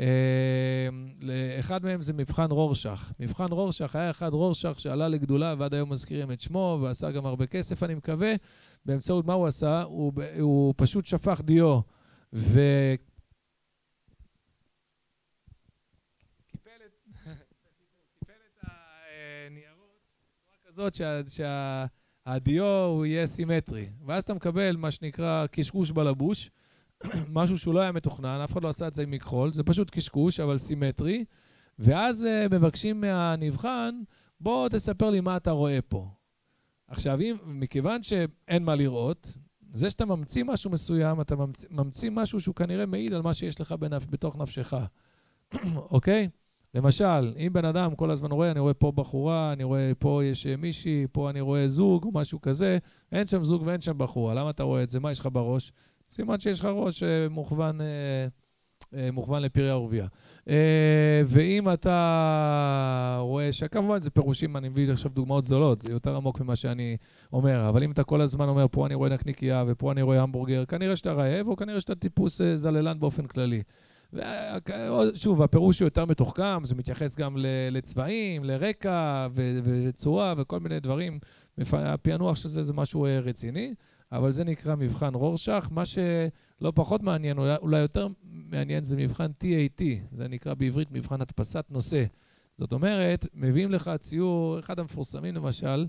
אחד מהם זה מבחן רורשך. מבחן רורשך היה אחד רורשך שעלה לגדולה ועד היום מזכירים את שמו ועשה גם הרבה כסף, אני מקווה. באמצעות מה הוא עשה? הוא פשוט שפך דיו וקיפל את הניירות בצורה כזאת שהדיו הוא יהיה סימטרי. ואז אתה מקבל מה שנקרא קשקוש בלבוש, משהו שהוא לא היה מתוכנן, אף אחד לא עשה את זה עם מכחול, זה פשוט קשקוש, אבל סימטרי, ואז מבקשים מהנבחן, בוא תספר לי מה אתה רואה פה. עכשיו, מכיוון שאין מה לראות, זה שאתה ממציא משהו מסוים, אתה ממציא משהו שהוא כנראה מעיד על מה שיש לך בתוך נפשך. אוקיי? למשל, אם בן אדם כל הזמן רואה, אני רואה פה בחורה, אני רואה פה יש מישהי, פה אני רואה זוג או משהו כזה, אין שם זוג ואין שם בחורה. למה אתה רואה את זה? מה יש לך בראש? סימן שיש לך ראש מוכוון לפרי ערבייה. ואם אתה רואה שכמובן זה פירושים, אני מביא עכשיו דוגמאות זולות, זה יותר עמוק ממה שאני אומר, אבל אם אתה כל הזמן אומר, פה אני רואה נקניקייה ופה אני רואה המבורגר, כנראה שאתה רעב או כנראה שאתה טיפוס זללן באופן כללי. שוב, הפירוש הוא יותר מתוחכם, זה מתייחס גם לצבעים, לרקע וצורה וכל מיני דברים. הפענוח של זה זה משהו רציני, אבל זה נקרא מבחן רורשך. מה לא פחות מעניין, אולי יותר מעניין, זה מבחן TAT, זה נקרא בעברית מבחן הדפסת נושא. זאת אומרת, מביאים לך ציור, אחד המפורסמים למשל,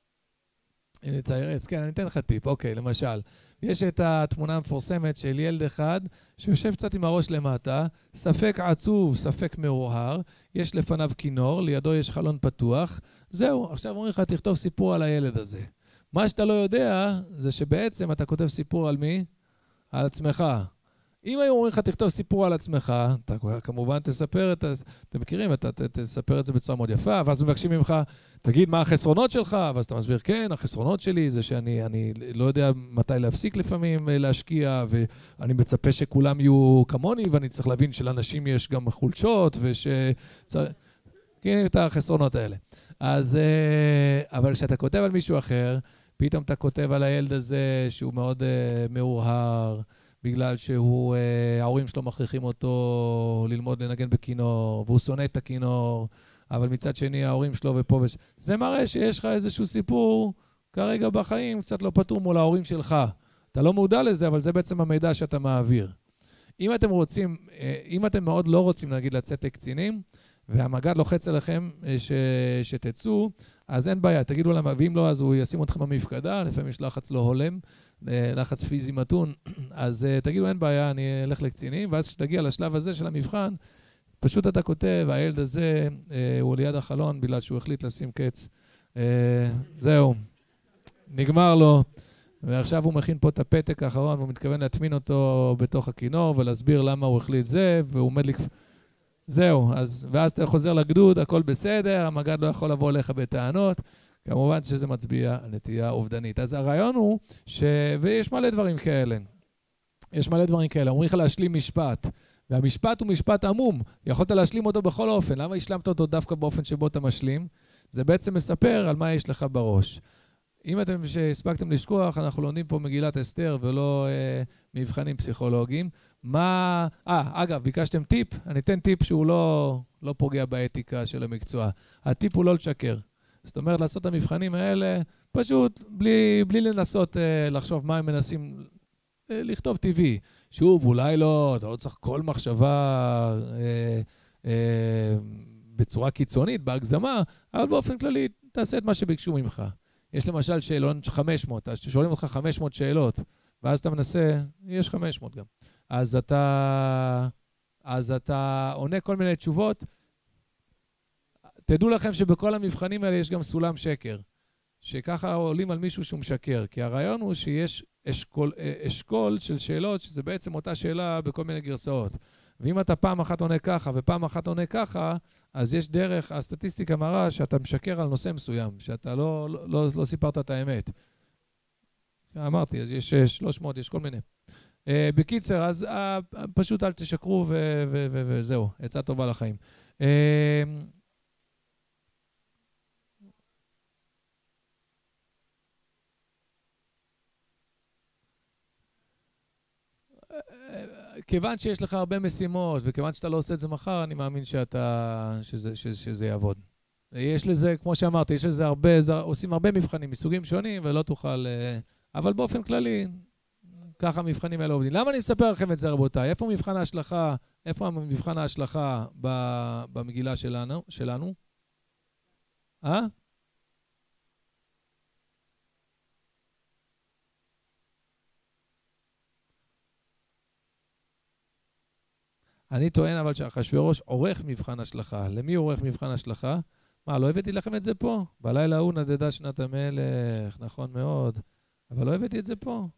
ציירס, כן, אני אתן לך טיפ, אוקיי, למשל, יש את התמונה המפורסמת של ילד אחד שיושב קצת עם הראש למטה, ספק עצוב, ספק מאוהר, יש לפניו כינור, לידו יש חלון פתוח, זהו, עכשיו אומרים לך, תכתוב סיפור על הילד הזה. מה שאתה לא יודע, זה שבעצם אתה כותב סיפור על מי? על עצמך. אם היו אומרים לך, תכתוב סיפור על עצמך, אתה כמובן תספר אתם מכירים, אתה תספר את זה בצורה מאוד יפה, ואז מבקשים ממך, תגיד מה החסרונות שלך, ואז אתה מסביר, כן, החסרונות שלי זה שאני לא יודע מתי להפסיק לפעמים להשקיע, ואני מצפה שכולם יהיו כמוני, ואני צריך להבין שלאנשים יש גם חולשות, כן, את החסרונות האלה. אז, אבל כשאתה כותב על מישהו אחר, פתאום אתה כותב על הילד הזה שהוא מאוד מאוהר, בגלל ההורים שלו מכריחים אותו ללמוד לנגן בכינור, והוא שונא את הכינור, אבל מצד שני ההורים שלו ופה זה מראה שיש לך איזשהו סיפור כרגע בחיים, קצת לא פתור מול ההורים שלך. אתה לא מודע לזה, אבל זה בעצם המידע שאתה מעביר. אם אתם רוצים, אם אתם מאוד לא רוצים, נגיד, לצאת לקצינים, והמג"ד לוחץ עליכם שתצאו, אז אין בעיה, תגידו להם, ואם לא, אז הוא ישים אתכם במפקדה, לפעמים יש לחץ לא הולם, לחץ פיזי מתון, אז תגידו, אין בעיה, אני אלך לקצינים, ואז כשתגיע לשלב הזה של המבחן, פשוט אתה כותב, הילד הזה הוא ליד החלון, בגלל שהוא החליט לשים קץ. זהו, נגמר לו, ועכשיו הוא מכין פה את הפתק האחרון, והוא מתכוון להטמין אותו בתוך הכינור, ולהסביר למה הוא החליט זה, והוא עומד זהו, ואז אתה חוזר לגדוד, הכל בסדר, המג"ד לא יכול לבוא אליך בטענות, כמובן שזה מצביע על נטייה אובדנית. אז הרעיון הוא ויש מלא דברים כאלה. יש מלא דברים כאלה, אומרים לך להשלים משפט, והמשפט הוא משפט עמום, יכולת להשלים אותו בכל אופן, למה השלמת אותו דווקא באופן שבו אתה משלים? זה בעצם מספר על מה יש לך בראש. אם אתם שהספקתם לשכוח, אנחנו לומדים פה מגילת אסתר ולא מבחנים פסיכולוגיים. אגב, ביקשתם טיפ, אני אתן טיפ שהוא לא פוגע באתיקה של המקצוע. הטיפ הוא לא לשקר. זאת אומרת, לעשות את המבחנים האלה, פשוט בלי לנסות לחשוב מה הם מנסים לכתוב טבעי. שוב, אולי לא, אתה לא צריך כל מחשבה בצורה קיצונית, בהגזמה, אבל באופן כללי, תעשה את מה שביקשו ממך. יש למשל שאלון 500, אז שואלים אותך 500 שאלות, ואז אתה מנסה, יש 500 גם. אז אתה עונה כל מיני תשובות. תדעו לכם שבכל המבחנים האלה יש גם סולם שקר, שככה עולים על מישהו שהוא משקר, כי הרעיון הוא שיש אשכול של שאלות, שזה בעצם אותה שאלה בכל מיני גרסאות. ואם אתה פעם אחת עונה ככה ושפעם אחת עונה ככה, אז יש דרך, הסטטיסטיקה מראה שאתה משקר על נושא מסוים, שאתה לא סיפרת את האמת. אמרתי, אז יש 300, יש כל מיני. בקיצר, אז פשוט אל תשקרו וזהו, עצה טובה לחיים. כיוון שיש לך הרבה משימות, וכיוון שאתה לא עושה את זה מחר, אני מאמין שזה יעבוד. יש לזה, כמו שאמרתי, יש לזה עושים הרבה מבחנים מסוגים שונים, ולא תוכל, אבל באופן כללי, ככה המבחנים האלה עובדים. למה אני אספר לכם את זה, רבותיי? איפה מבחן ההשלכה? איפה מבחן ההשלכה במגילה שלנו? אני טוען אבל שאחשוורוש עורך מבחן השלכה. למי הוא עורך מבחן השלכה? מה, לא הבאתי לכם את זה פה? בלילה הוא נדדה שנת המלך, נכון מאוד. אבל לא הבאתי את זה פה.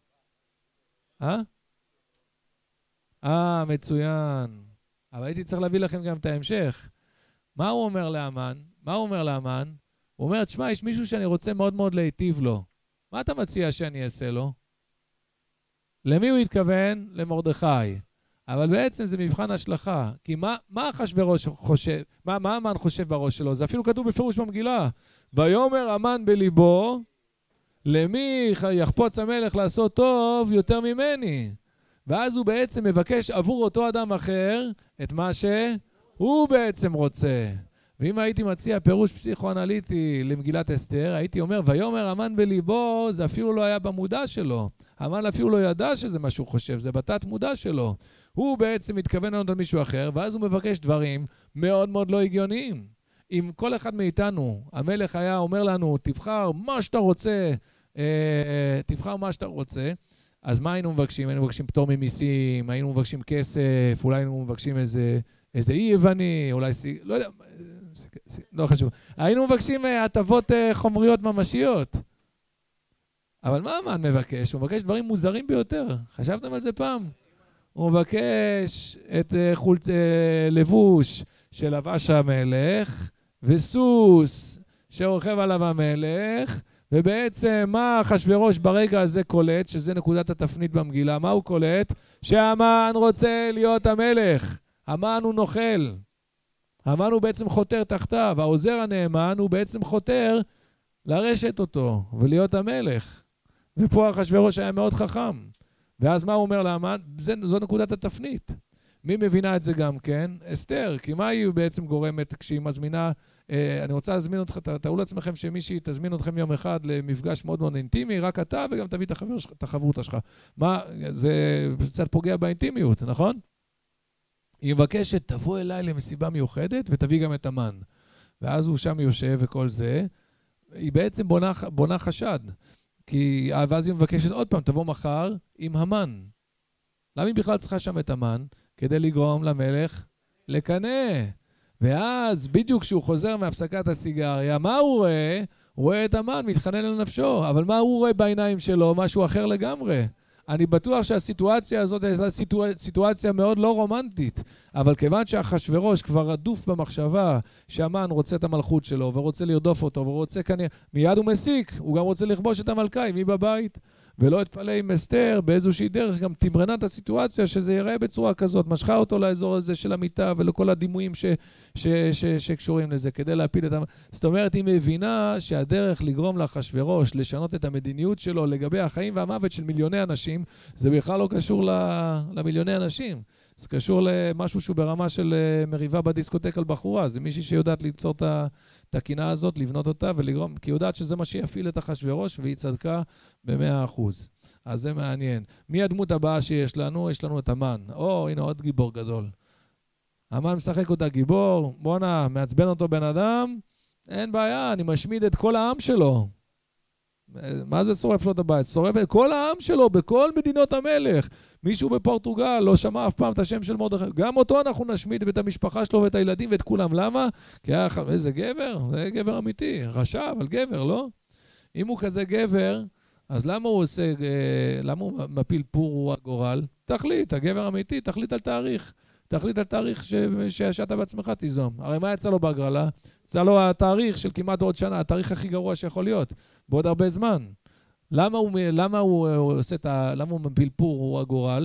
מצוין. אבל הייתי צריך להביא לכם גם את ההמשך. מה הוא אומר לאמן? הוא אומר, תשמע, יש מישהו שאני רוצה מאוד מאוד להיטיב לו. מה אתה מציע שאני אעשה לו? למי הוא התכוון? למרדכי. אבל בעצם זה מבחן השלכה. כי מה אחשוורוש חושב? מה המן חושב בראש שלו? זה אפילו כתוב בפירוש במגילה. ויאמר המן בליבו, למי יחפוץ המלך לעשות טוב יותר ממני? ואז הוא בעצם מבקש עבור אותו אדם אחר את מה שהוא בעצם רוצה. ואם הייתי מציע פירוש פסיכואנליטי למגילת אסתר, הייתי אומר, ויאמר המן בליבו, זה אפילו לא היה במודע שלו. המן אפילו לא ידע שזה מה שהוא חושב, זה בתת מודע שלו. הוא בעצם מתכוון לענות על מישהו אחר, ואז הוא מבקש דברים מאוד מאוד לא הגיוניים. אם כל אחד מאיתנו, המלך היה אומר לנו, תבחר מה שאתה רוצה, תבחר מה שאתה רוצה, אז מה היינו מבקשים? היינו מבקשים פטור ממיסים, היינו מבקשים כסף, אולי היינו מבקשים איזה אי יווני, אולי לא יודע, לא חשוב. היינו מבקשים הטבות חומריות ממשיות. אבל מה המן מבקש? הוא מבקש דברים מוזרים ביותר. חשבתם על זה פעם? הוא מבקש את לבוש שלבש המלך, וסוס שרוכב עליו המלך, ובעצם מה אחשוורוש ברגע הזה קולט, שזה נקודת התפנית במגילה, מה הוא קולט? שהמן רוצה להיות המלך. המן הוא נוכל. המן הוא בעצם חותר תחתיו. העוזר הנאמן הוא בעצם חותר לרשת אותו ולהיות המלך. ופה אחשוורוש היה מאוד חכם. ואז מה הוא אומר להמן? זו נקודת התפנית. מי מבינה את זה גם כן? אסתר. כי מה היא בעצם גורמת כשהיא מזמינה, אני רוצה להזמין אותך, תראו לעצמכם שמישהי תזמין אתכם יום אחד למפגש מאוד מאוד אינטימי, רק אתה וגם תביא את החברותה שלך. מה? זה קצת פוגע באינטימיות, נכון? היא מבקשת, תבוא אליי למסיבה מיוחדת ותביא גם את המן. ואז הוא שם יושב וכל זה. היא בעצם בונה חשד. ואז היא מבקשת עוד פעם, תבוא מחר עם המן. למה היא בכלל צריכה שם את המן? כדי לגרום למלך לקנא. ואז בדיוק כשהוא חוזר מהפסקת הסיגריה, מה הוא רואה? הוא רואה את המן, מתחנן על נפשו. אבל מה הוא רואה בעיניים שלו? משהו אחר לגמרי. אני בטוח שהסיטואציה הזאת היא סיטואציה מאוד לא רומנטית, אבל כיוון שאחשוורוש כבר רדוף במחשבה שהמן רוצה את המלכות שלו ורוצה לרדוף אותו ורוצה כנראה, מיד הוא מסיק, הוא גם רוצה לכבוש את המלכה, אם היא בבית, ולא התפלא עם אסתר באיזושהי דרך, גם תמרנה את הסיטואציה שזה ייראה בצורה כזאת, משכה אותו לאזור הזה של המיטה ולכל הדימויים שקשורים לזה, כדי להפיל את זאת אומרת, היא מבינה שהדרך לגרום לאחשוורוש לשנות את המדיניות שלו לגבי החיים והמוות של מיליוני אנשים, זה בכלל לא קשור למיליוני אנשים. זה קשור למשהו שהוא ברמה של מריבה בדיסקוטק על בחורה. זה מישהי שיודעת ליצור את הקינה הזאת, לבנות אותה ולגרום, כי יודעת שזה מה שיפעיל את אחשוורוש, והיא צדקה ב100%. אז זה מעניין. מי הדמות הבאה שיש לנו? יש לנו את המן. הנה עוד גיבור גדול. המן משחק אותה גיבור, בואנה, מעצבן אותו בן אדם, אין בעיה, אני משמיד את כל העם שלו. מה זה שורף לו את הבית? שורף את כל העם שלו, בכל מדינות המלך. מישהו בפורטוגל לא שמע אף פעם את השם של מרדכי. גם אותו אנחנו נשמיד ואת המשפחה שלו ואת הילדים ואת כולם. למה? כי איזה גבר? זה גבר אמיתי. רשע, אבל גבר, לא? אם הוא כזה גבר, אז למה הוא עושה, למה הוא מפיל פור הוא הגורל? תחליט, הגבר אמיתי, תחליט על תאריך. תחליט על תאריך שאתה בעצמך תיזום. הרי מה יצא לו בהגרלה? יצא לו התאריך של כמעט עוד שנה, התאריך הכי גרוע שיכול להיות, בעוד הרבה זמן. למה הוא מפיל פור הוא הגורל?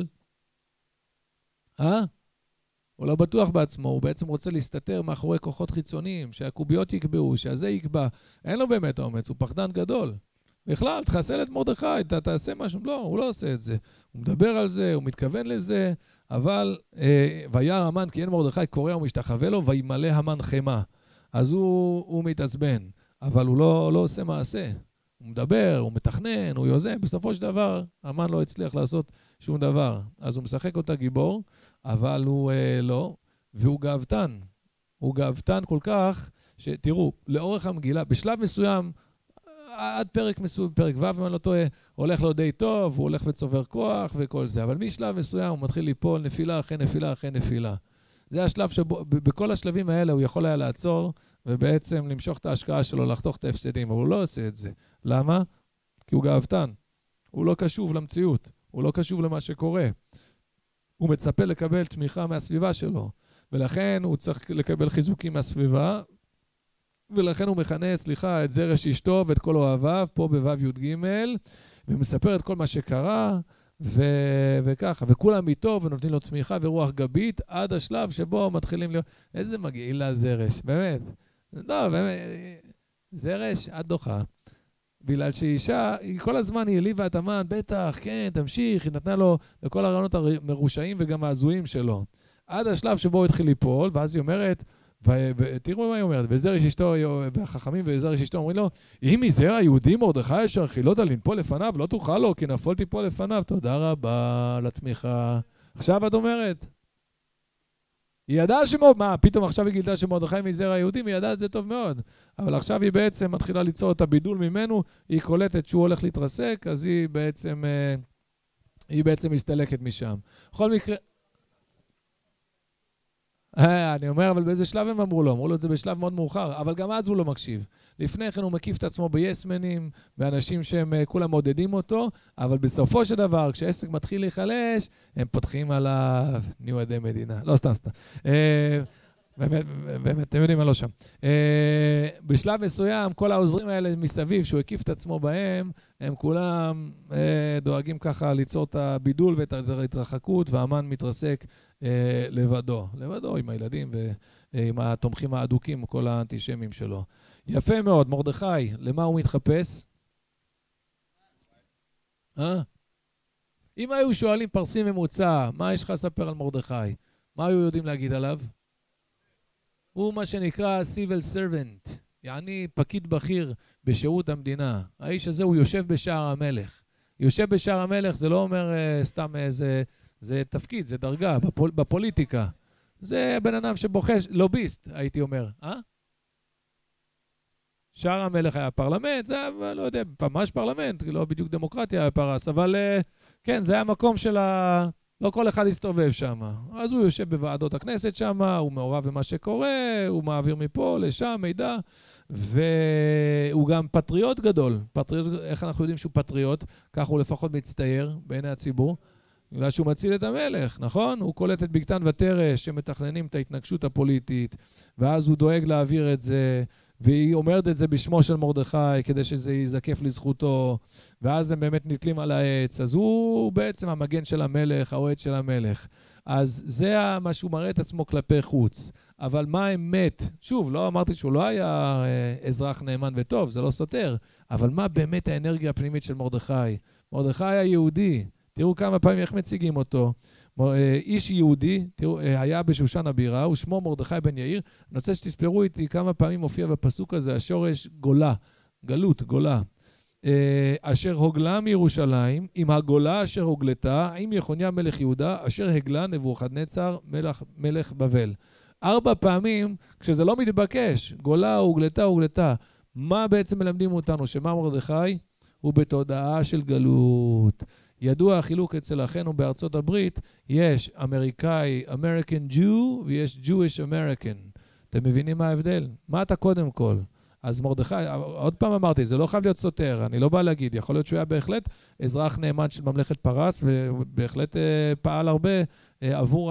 הוא לא בטוח בעצמו, הוא בעצם רוצה להסתתר מאחורי כוחות חיצוניים, שהקוביות יקבעו, שהזה יקבע. אין לו באמת אומץ, הוא פחדן גדול. בכלל, תחסל את מרדכי, תעשה משהו. לא, הוא לא עושה את זה. הוא מדבר על זה, הוא מתכוון לזה, אבל וירא המן כי אין מרדכי קורא ומשתחווה לו, וימלא המן חמה. אז הוא מתעצבן, אבל הוא לא עושה מעשה. הוא מדבר, הוא מתכנן, הוא יוזם. בסופו של דבר, המן לא הצליח לעשות שום דבר. אז הוא משחק אותה גיבור, אבל הוא לא, והוא גאוותן. הוא גאוותן כל כך, שתראו, לאורך המגילה, בשלב מסוים, עד פרק ו' אם אני לא טועה, הולך לו די טוב, הוא הולך וצובר כוח וכל זה, אבל משלב מסוים הוא מתחיל ליפול נפילה אחרי נפילה אחרי נפילה. זה השלב שבו, בכל השלבים האלה הוא יכול היה לעצור, ובעצם למשוך את ההשקעה שלו, לחתוך את ההפסדים, אבל הוא לא עושה את זה. למה? כי הוא גאוותן. הוא לא קשוב למציאות, הוא לא קשוב למה שקורה. הוא מצפה לקבל תמיכה מהסביבה שלו, ולכן הוא צריך לקבל חיזוקים מהסביבה, ולכן הוא מכנה, את זרש אשתו ואת כל אוהביו, פה בו' י' ג', ומספר את כל מה שקרה, וככה, וכולם איתו, ונותנים לו צמיחה ורוח גבית, עד השלב שבו מתחילים להיות, איזה מגעילה זרש, באמת. לא, באמת, זרש עד דוחה. בגלל שאישה, היא כל הזמן היא העליבה את המן, בטח, כן, תמשיך, היא נתנה לו לכל הרעיונות המרושעים וגם ההזויים שלו. עד השלב שבו הוא התחיל ליפול, ואז היא אומרת, ותראו מה היא אומרת, וזר איש אשתו, והחכמים וזר איש אשתו אומרים לו, אם מזרע היהודי מרדכי אשר חילותא לנפול לפניו, לא תוכל לו, כי נפול תיפול לפניו. תודה רבה לתמיכה. עכשיו את אומרת, היא ידעה מה, פתאום עכשיו היא גילתה שמרדכי מזרע היהודים, היא ידעה את זה טוב מאוד. אבל עכשיו היא בעצם מתחילה ליצור את הבידול ממנו, היא קולטת שהוא הולך להתרסק, אז היא בעצם מסתלקת משם. בכל מקרה, אני אומר, אבל באיזה שלב הם אמרו לו? אמרו לו את זה בשלב מאוד מאוחר, אבל גם אז הוא לא מקשיב. לפני כן הוא מקיף את עצמו ביסמנים, באנשים שהם כולם מעודדים אותו, אבל בסופו של דבר, כשעסק מתחיל להיחלש, הם פותחים עליו ניו עדי מדינה. לא, סתם. באמת, אתם יודעים, אני לא שם. בשלב מסוים, כל העוזרים האלה מסביב, שהוא הקיף את עצמו בהם, הם כולם דואגים ככה ליצור את הבידול ואת ההתרחקות, והאמן מתרסק לבדו עם הילדים ועם התומכים האדוקים, כל האנטישמים שלו. יפה מאוד, מרדכי, למה הוא מתחפש? אם היו שואלים פרסי ממוצע, מה יש לך לספר על מרדכי? מה היו יודעים להגיד עליו? הוא מה שנקרא civil servant, יעני פקיד בכיר בשירות המדינה. האיש הזה הוא יושב בשער המלך. יושב בשער המלך זה לא אומר סתם זה תפקיד, זה דרגה בפוליטיקה. זה בן אדם שבוחש, לוביסט הייתי אומר. שער המלך היה פרלמנט, זה לא יודע, ממש פרלמנט, לא בדיוק דמוקרטיה היה פרס, אבל כן, זה היה מקום של לא כל אחד הסתובב שם. אז הוא יושב בוועדות הכנסת שם, הוא מעורב במה שקורה, הוא מעביר מפה לשם מידע, והוא גם פטריוט גדול. איך אנחנו יודעים שהוא פטריוט? כך הוא לפחות מצטייר בעיני הציבור. בגלל שהוא מציל את המלך, נכון? הוא קולט את בגתן ותרש שמתכננים את ההתנגשות הפוליטית, ואז הוא דואג להעביר את זה, והיא אומרת את זה בשמו של מרדכי, כדי שזה יזקף לזכותו, ואז הם באמת נתלים על העץ. אז הוא בעצם המגן של המלך, האוהד של המלך. אז זה מה שהוא מראה את עצמו כלפי חוץ. אבל מה האמת? שוב, לא אמרתי שהוא לא היה אזרח נאמן וטוב, זה לא סותר, אבל מה באמת האנרגיה הפנימית של מרדכי? מרדכי היה יהודי. תראו כמה פעמים איך מציגים אותו. איש יהודי, תראו, היה בשושן הבירה, ושמו מרדכי בן יאיר. אני רוצה שתספרו איתי כמה פעמים מופיע בפסוק הזה, השורש גולה, גלות, גולה. אשר הוגלה מירושלים, עם הגולה אשר הוגלתה, עם יחוניה מלך יהודה, אשר הגלה נבוכדנצר מלך בבל. 4 פעמים, כשזה לא מתבקש, גולה, הוגלתה. מה בעצם מלמדים אותנו? שמה מרדכי? הוא בתודעה של גלות. ידוע החילוק אצל אחינו בארצות הברית, יש אמריקאי, American Jew, ויש Jewish American. אתם מבינים מה ההבדל? מה אתה קודם כל? אז מרדכי, עוד פעם אמרתי, זה לא חייב להיות סותר, אני לא בא להגיד, יכול להיות שהוא היה בהחלט אזרח נאמן של ממלכת פרס, ובהחלט פעל הרבה עבור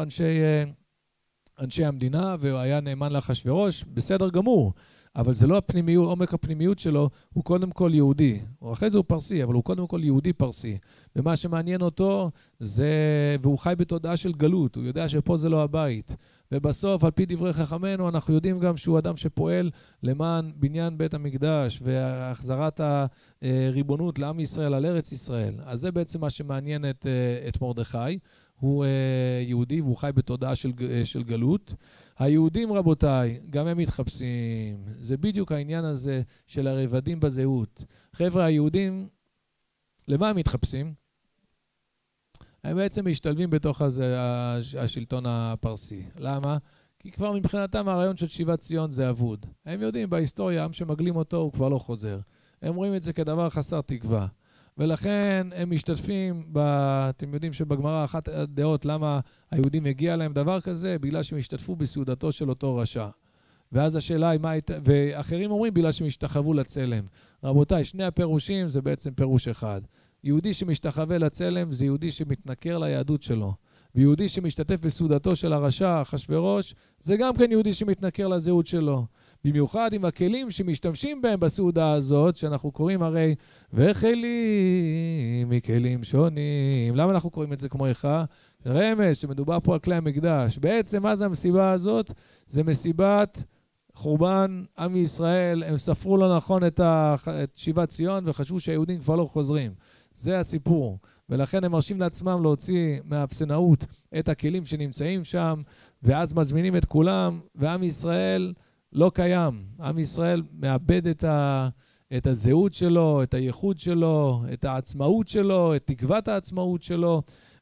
אנשי המדינה, והוא היה נאמן לאחשוורוש, בסדר גמור. אבל זה לא הפנימיות, עומק הפנימיות שלו, הוא קודם כל יהודי. אחרי זה הוא פרסי, אבל הוא קודם כל יהודי פרסי. ומה שמעניין אותו זה, והוא חי בתודעה של גלות, הוא יודע שפה זה לא הבית. ובסוף, על פי דברי חכמינו, אנחנו יודעים גם שהוא אדם שפועל למען בניין בית המקדש, והחזרת הריבונות לעם ישראל על ארץ ישראל. אז זה בעצם מה שמעניין את מרדכי. הוא יהודי והוא חי בתודעה של גלות. היהודים, רבותיי, גם הם מתחפשים. זה בדיוק העניין הזה של הרבדים בזהות. חבר'ה, היהודים, למה הם מתחפשים? הם בעצם משתלבים בתוך השלטון הפרסי. למה? כי כבר מבחינתם הרעיון של שיבת ציון זה אבוד. הם יודעים בהיסטוריה, עם שמגלים אותו הוא כבר לא חוזר. הם רואים את זה כדבר חסר תקווה. ולכן הם משתתפים, אתם יודעים שבגמרא אחת הדעות למה היהודים הגיע להם דבר כזה, בגלל שהם השתתפו בסעודתו של אותו רשע. ואז השאלה היא מה הייתה, ואחרים אומרים בגלל שהם השתחוו לצלם. רבותיי, שני הפירושים זה בעצם פירוש אחד. יהודי שמשתחווה לצלם זה יהודי שמתנכר ליהדות שלו. ויהודי שמשתתף בסעודתו של הרשע, אחשוורוש, זה גם כן יהודי שמתנכר לזהות שלו. במיוחד עם הכלים שמשתמשים בהם בסעודה הזאת, שאנחנו קוראים הרי, וכלים מכלים שונים. למה אנחנו קוראים את זה כמו איכה? רמז שמדובר פה על כלי המקדש. בעצם מה זה המסיבה הזאת? זה מסיבת חורבן עם ישראל. הם ספרו לא נכון את שיבת ציון וחשבו שהיהודים כבר לא חוזרים. זה הסיפור. ולכן הם מרשים לעצמם להוציא מהאפסנאות את הכלים שנמצאים שם, ואז מזמינים את כולם, ועם ישראל לא קיים. עם ישראל מאבד את הזהות שלו, את הייחוד שלו, את העצמאות שלו, את תקוות העצמאות שלו,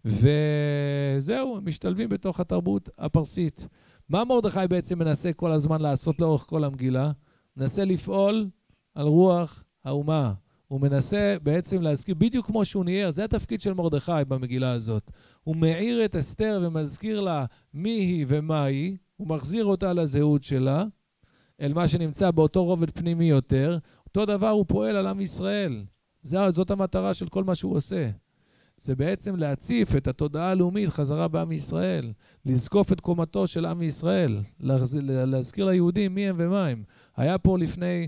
וזהו, הם משתלבים בתוך התרבות הפרסית. מה מרדכי בעצם מנסה כל הזמן לעשות לאורך כל המגילה? מנסה לפעול על רוח האומה. הוא מנסה בעצם להזכיר, בדיוק כמו שהוא ניער, זה התפקיד של מרדכי במגילה הזאת. הוא מעיר את אסתר ומזכיר לה מי היא ומה היא, הוא מחזיר אותה לזהות שלה, אל מה שנמצא באותו רובד פנימי יותר. אותו דבר הוא פועל על עם ישראל. זאת המטרה של כל מה שהוא עושה. זה בעצם להציף את התודעה הלאומית חזרה בעם ישראל, לזקוף את קומתו של עם ישראל, להזכיר ליהודים מי הם ומה הם. היה פה לפני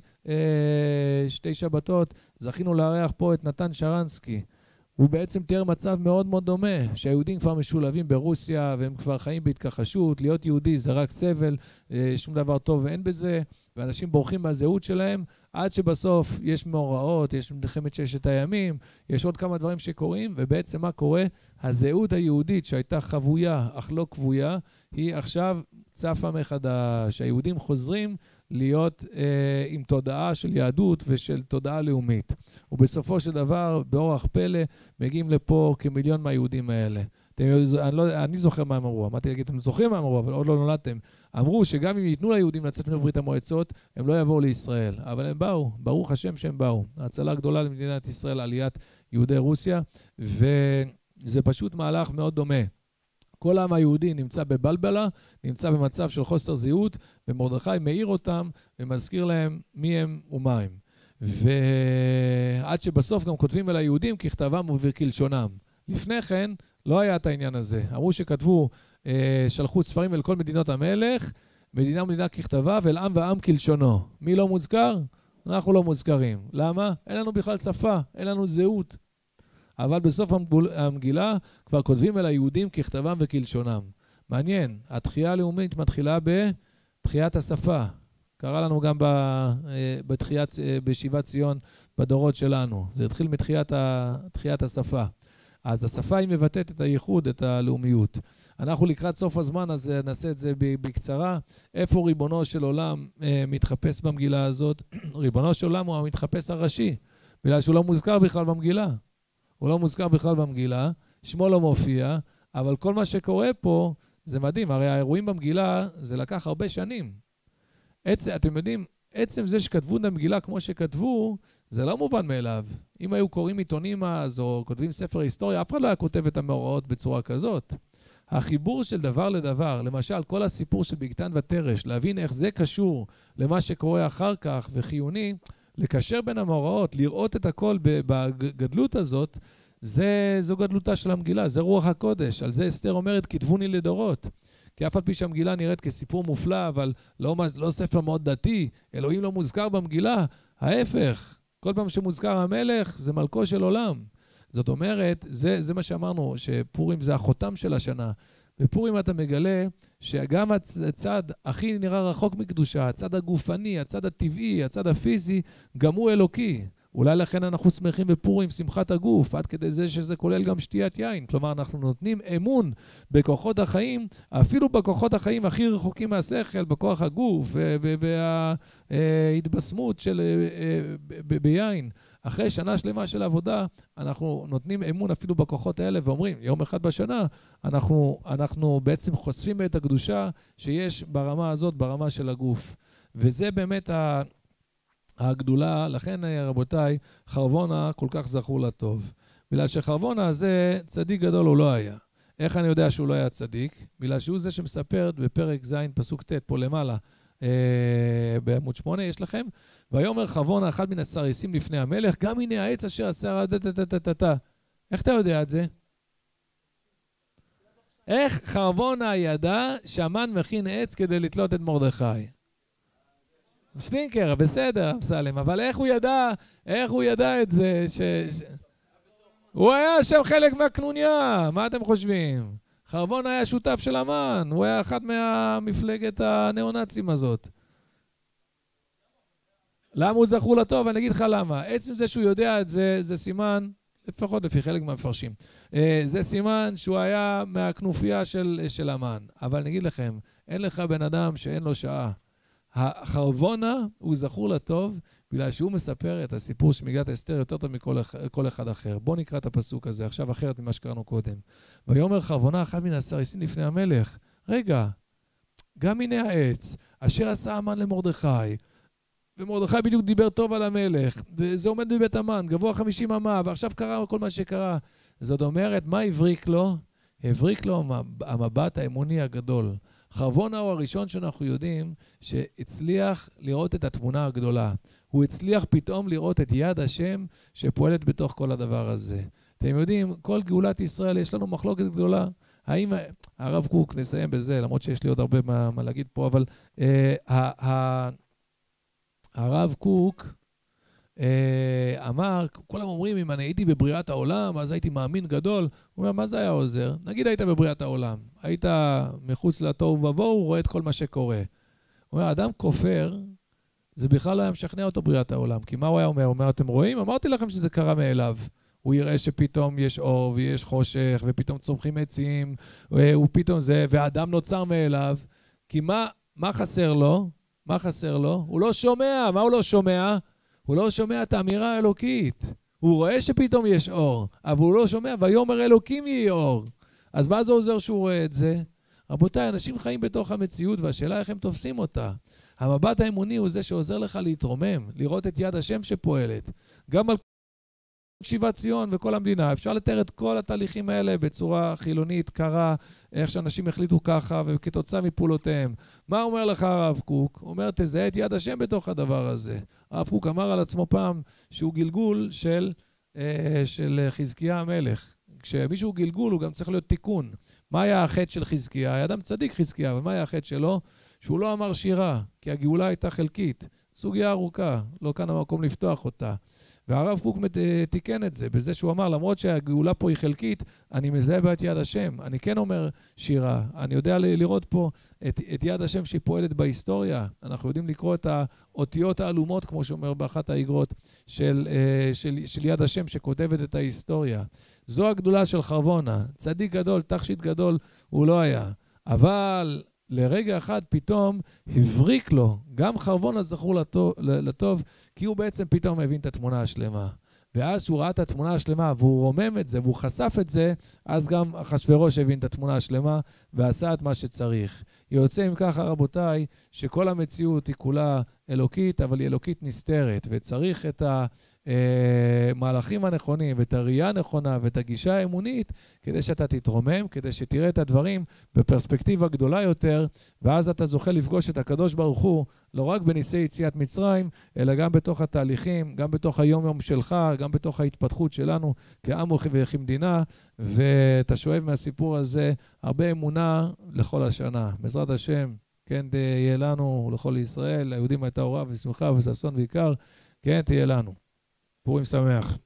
2 שבתות, זכינו לארח פה את נתן שרנסקי. הוא בעצם תיאר מצב מאוד מאוד דומה, שהיהודים כבר משולבים ברוסיה, והם כבר חיים בהתכחשות, להיות יהודי זה רק סבל, שום דבר טוב אין בזה, ואנשים בורחים מהזהות שלהם, עד שבסוף יש מאורעות, יש מלחמת 6 הימים, יש עוד כמה דברים שקורים, ובעצם מה קורה? הזהות היהודית שהייתה חבויה, אך לא כבויה, היא עכשיו צפה מחדש. היהודים חוזרים להיות עם תודעה של יהדות ושל תודעה לאומית. ובסופו של דבר, באורח פלא, מגיעים לפה כמיליון מהיהודים האלה. אני זוכר מה הם אמרו, אמרתי להגיד, אתם זוכרים מה הם אמרו, אבל עוד לא נולדתם. אמרו שגם אם ייתנו ליהודים לצאת מברית המועצות, הם לא יבואו לישראל. אבל הם באו, ברוך השם שהם באו. ההצלה הגדולה למדינת ישראל, עליית יהודי רוסיה, וזה פשוט מהלך מאוד דומה. כל העם היהודי נמצא בבלבלה, נמצא במצב של חוסר זהות, ומרדכי מאיר אותם ומזכיר להם מי הם ומה הם. ועד שבסוף גם כותבים אל היהודים ככתבם וכלשונם. לפני כן לא היה את העניין הזה. אמרו שכתבו, שלחו ספרים אל כל מדינות המלך, מדינה ככתבה ואל עם ועם כלשונו. מי לא מוזכר? אנחנו לא מוזכרים. למה? אין לנו בכלל שפה, אין לנו זהות. אבל בסוף המגילה כבר כותבים אל היהודים ככתבם וכלשונם. מעניין, התחייה הלאומית מתחילה בתחיית השפה. קרה לנו גם בשיבת ציון בדורות שלנו. זה התחיל מתחיית השפה. אז השפה היא מבטאת את הייחוד, את הלאומיות. אנחנו לקראת סוף הזמן, אז נעשה את זה בקצרה. איפה ריבונו של עולם מתחפש במגילה הזאת? ריבונו של עולם הוא המתחפש הראשי, בגלל שהוא לא מוזכר בכלל במגילה. הוא לא מוזכר בכלל במגילה, שמו לא מופיע, אבל כל מה שקורה פה זה מדהים. הרי האירועים במגילה זה לקח הרבה שנים. אתם יודעים, עצם זה שכתבו את המגילה כמו שכתבו, זה לא מובן מאליו. אם היו קוראים עיתונים אז, או כותבים ספר היסטוריה, אף אחד לא היה כותב את המאורעות בצורה כזאת. החיבור של דבר לדבר, למשל כל הסיפור של בגתן ותרש, להבין איך זה קשור למה שקורה אחר כך וחיוני, לקשר בין המאורעות, לראות את הכל בגדלות הזאת, זו גדלותה של המגילה, זה רוח הקודש. על זה אסתר אומרת, כתבוני לדורות. כי אף על פי שהמגילה נראית כסיפור מופלא, אבל לא ספר מאוד דתי, אלוהים לא מוזכר במגילה, ההפך. כל פעם שמוזכר המלך, זה מלכו של עולם. זאת אומרת, זה מה שאמרנו, שפורים זה החותם של השנה. בפורים אתה מגלה שגם הצד הכי נראה רחוק מקדושה, הצד הגופני, הצד הטבעי, הצד הפיזי, גם הוא אלוקי. אולי לכן אנחנו שמחים בפורים, שמחת הגוף, עד כדי זה שזה כולל גם שתיית יין. כלומר, אנחנו נותנים אמון בכוחות החיים, אפילו בכוחות החיים הכי רחוקים מהשכל, בכוח הגוף וההתבשמות של ביין. אחרי שנה שלמה של עבודה, אנחנו נותנים אמון אפילו בכוחות האלה, ואומרים, יום אחד בשנה, אנחנו בעצם חושפים את הקדושה שיש ברמה הזאת, ברמה של הגוף. וזה באמת הגדולה, לכן רבותיי, חרבונה כל כך זכור לטוב. בגלל שחרבונה הזה, צדיק גדול הוא לא היה. איך אני יודע שהוא לא היה צדיק? בגלל שהוא זה שמספר בפרק ז' פסוק ט' פה למעלה, בעמוד 8 יש לכם, ויאמר חרבונה אחד מן הסריסים לפני המלך, גם הנה העץ אשר עשה איך אתה יודע את זה? איך חרבונה ידע שהמן מכין עץ כדי לתלות את מרדכי? שטינקר, בסדר, אמסלם, אבל איך הוא ידע את זה? הוא היה שם חלק מהקנוניה, מה אתם חושבים? חרבונה היה שותף של המן, הוא היה אחד מהמפלגת הנאו-נאצים הזאת. למה הוא זכור לטוב? אני אגיד לך למה. עצם זה שהוא יודע את זה, זה סימן לפחות לפי חלק מהמפרשים. זה סימן שהוא היה מהכנופיה של המן. אבל נגיד לכם, אין לך בן אדם שאין לו שעה. החרבונה הוא זכור לטוב, בגלל שהוא מספר את הסיפור של מגילת אסתר יותר טוב מכל אחד אחר. בואו נקרא את הפסוק הזה, עכשיו אחרת ממה שקראנו קודם. ויאמר חרבונה אחד מן הסריסים לפני המלך. רגע, גם הנה העץ, אשר עשה המן למרדכי, ומרדכי בדיוק דיבר טוב על המלך, וזה עומד בבית המן, גבוה 50 אמה, ועכשיו קרה כל מה שקרה. זאת אומרת, מה הבריק לו? הבריק לו המבט האמוני הגדול. חרבונה הוא הראשון שאנחנו יודעים שהצליח לראות את התמונה הגדולה. הוא הצליח פתאום לראות את יד השם שפועלת בתוך כל הדבר הזה. אתם יודעים, כל גאולת ישראל יש לנו מחלוקת גדולה. האם הרב קוק, נסיים בזה, למרות שיש לי עוד הרבה מה להגיד פה, אבל הרב קוק אמר, כולם אומרים, אם אני הייתי בבריאת העולם, אז הייתי מאמין גדול. הוא אומר, מה זה היה עוזר? נגיד היית בבריאת העולם, היית מחוץ לתוהו ובוהו, הוא רואה את כל מה שקורה. הוא אומר, אדם כופר, זה בכלל לא היה משכנע אותו בריאת העולם, כי מה הוא היה אומר? הוא אומר, אתם רואים? אמרתי לכם שזה קרה מאליו. הוא יראה שפתאום יש אור ויש חושך, ופתאום צומחים עצים, הוא פתאום זה, והאדם נוצר מאליו. כי מה חסר לו? מה חסר לו? הוא לא שומע. מה הוא לא שומע? הוא לא שומע את האמירה האלוקית. הוא רואה שפתאום יש אור, אבל הוא לא שומע, ויאמר אלוקים יהי אור. אז מה זה עוזר שהוא רואה את זה? רבותיי, אנשים חיים בתוך המציאות, והשאלה איך הם תופסים אותה. המבט האמוני הוא זה שעוזר לך להתרומם, לראות את יד השם שפועלת. גם על שיבת ציון וכל המדינה, אפשר לתאר את כל התהליכים האלה בצורה חילונית, קרה, איך שאנשים החליטו ככה, וכתוצאה מפעולותיהם. מה אומר לך הרב קוק? הוא אומר, תזהה את יד השם בתוך הדבר הזה. הרב קוק אמר על עצמו פעם שהוא גלגול של חזקיה המלך. כשמישהו גלגול הוא גם צריך להיות תיקון. מה היה החטא של חזקיה? היה אדם צדיק חזקיה, אבל מה היה החטא שלו? שהוא לא אמר שירה, כי הגאולה הייתה חלקית. סוגיה ארוכה, לא כאן המקום לפתוח אותה. והרב קוק תיקן את זה, בזה שהוא אמר, למרות שהגאולה פה היא חלקית, אני מזהה בה את יד השם. אני כן אומר שירה, אני יודע לראות פה את יד השם שהיא פועלת בהיסטוריה. אנחנו יודעים לקרוא את האותיות האלומות, כמו שאומר באחת האגרות, של יד השם שכותבת את ההיסטוריה. זו הגדולה של חרבונה. צדיק גדול, תכשיט גדול, הוא לא היה. אבל לרגע אחד פתאום הבריק לו, גם חרבונה זכור לטוב, כי הוא בעצם פתאום הבין את התמונה השלמה. ואז שהוא ראה את התמונה השלמה, והוא רומם את זה, והוא חשף את זה, אז גם אחשוורוש הבין את התמונה השלמה, ועשה את מה שצריך. יוצא עם ככה, רבותיי, שכל המציאות היא כולה אלוקית, אבל היא אלוקית נסתרת, וצריך את המהלכים הנכונים, ואת הראייה הנכונה, ואת הגישה האמונית, כדי שאתה תתרומם, כדי שתראה את הדברים בפרספקטיבה גדולה יותר, ואז אתה זוכה לפגוש את הקדוש ברוך הוא, לא רק בניסי יציאת מצרים, אלא גם בתוך התהליכים, גם בתוך היום-יום שלך, גם בתוך ההתפתחות שלנו כעם וכמדינה, ואתה שואב מהסיפור הזה הרבה אמונה לכל השנה. בעזרת השם, כן תהיה לנו לכל ישראל, ליהודים הייתה אורה ושמחה וששון ועיקר, כן תהיה לנו. פורים שמח.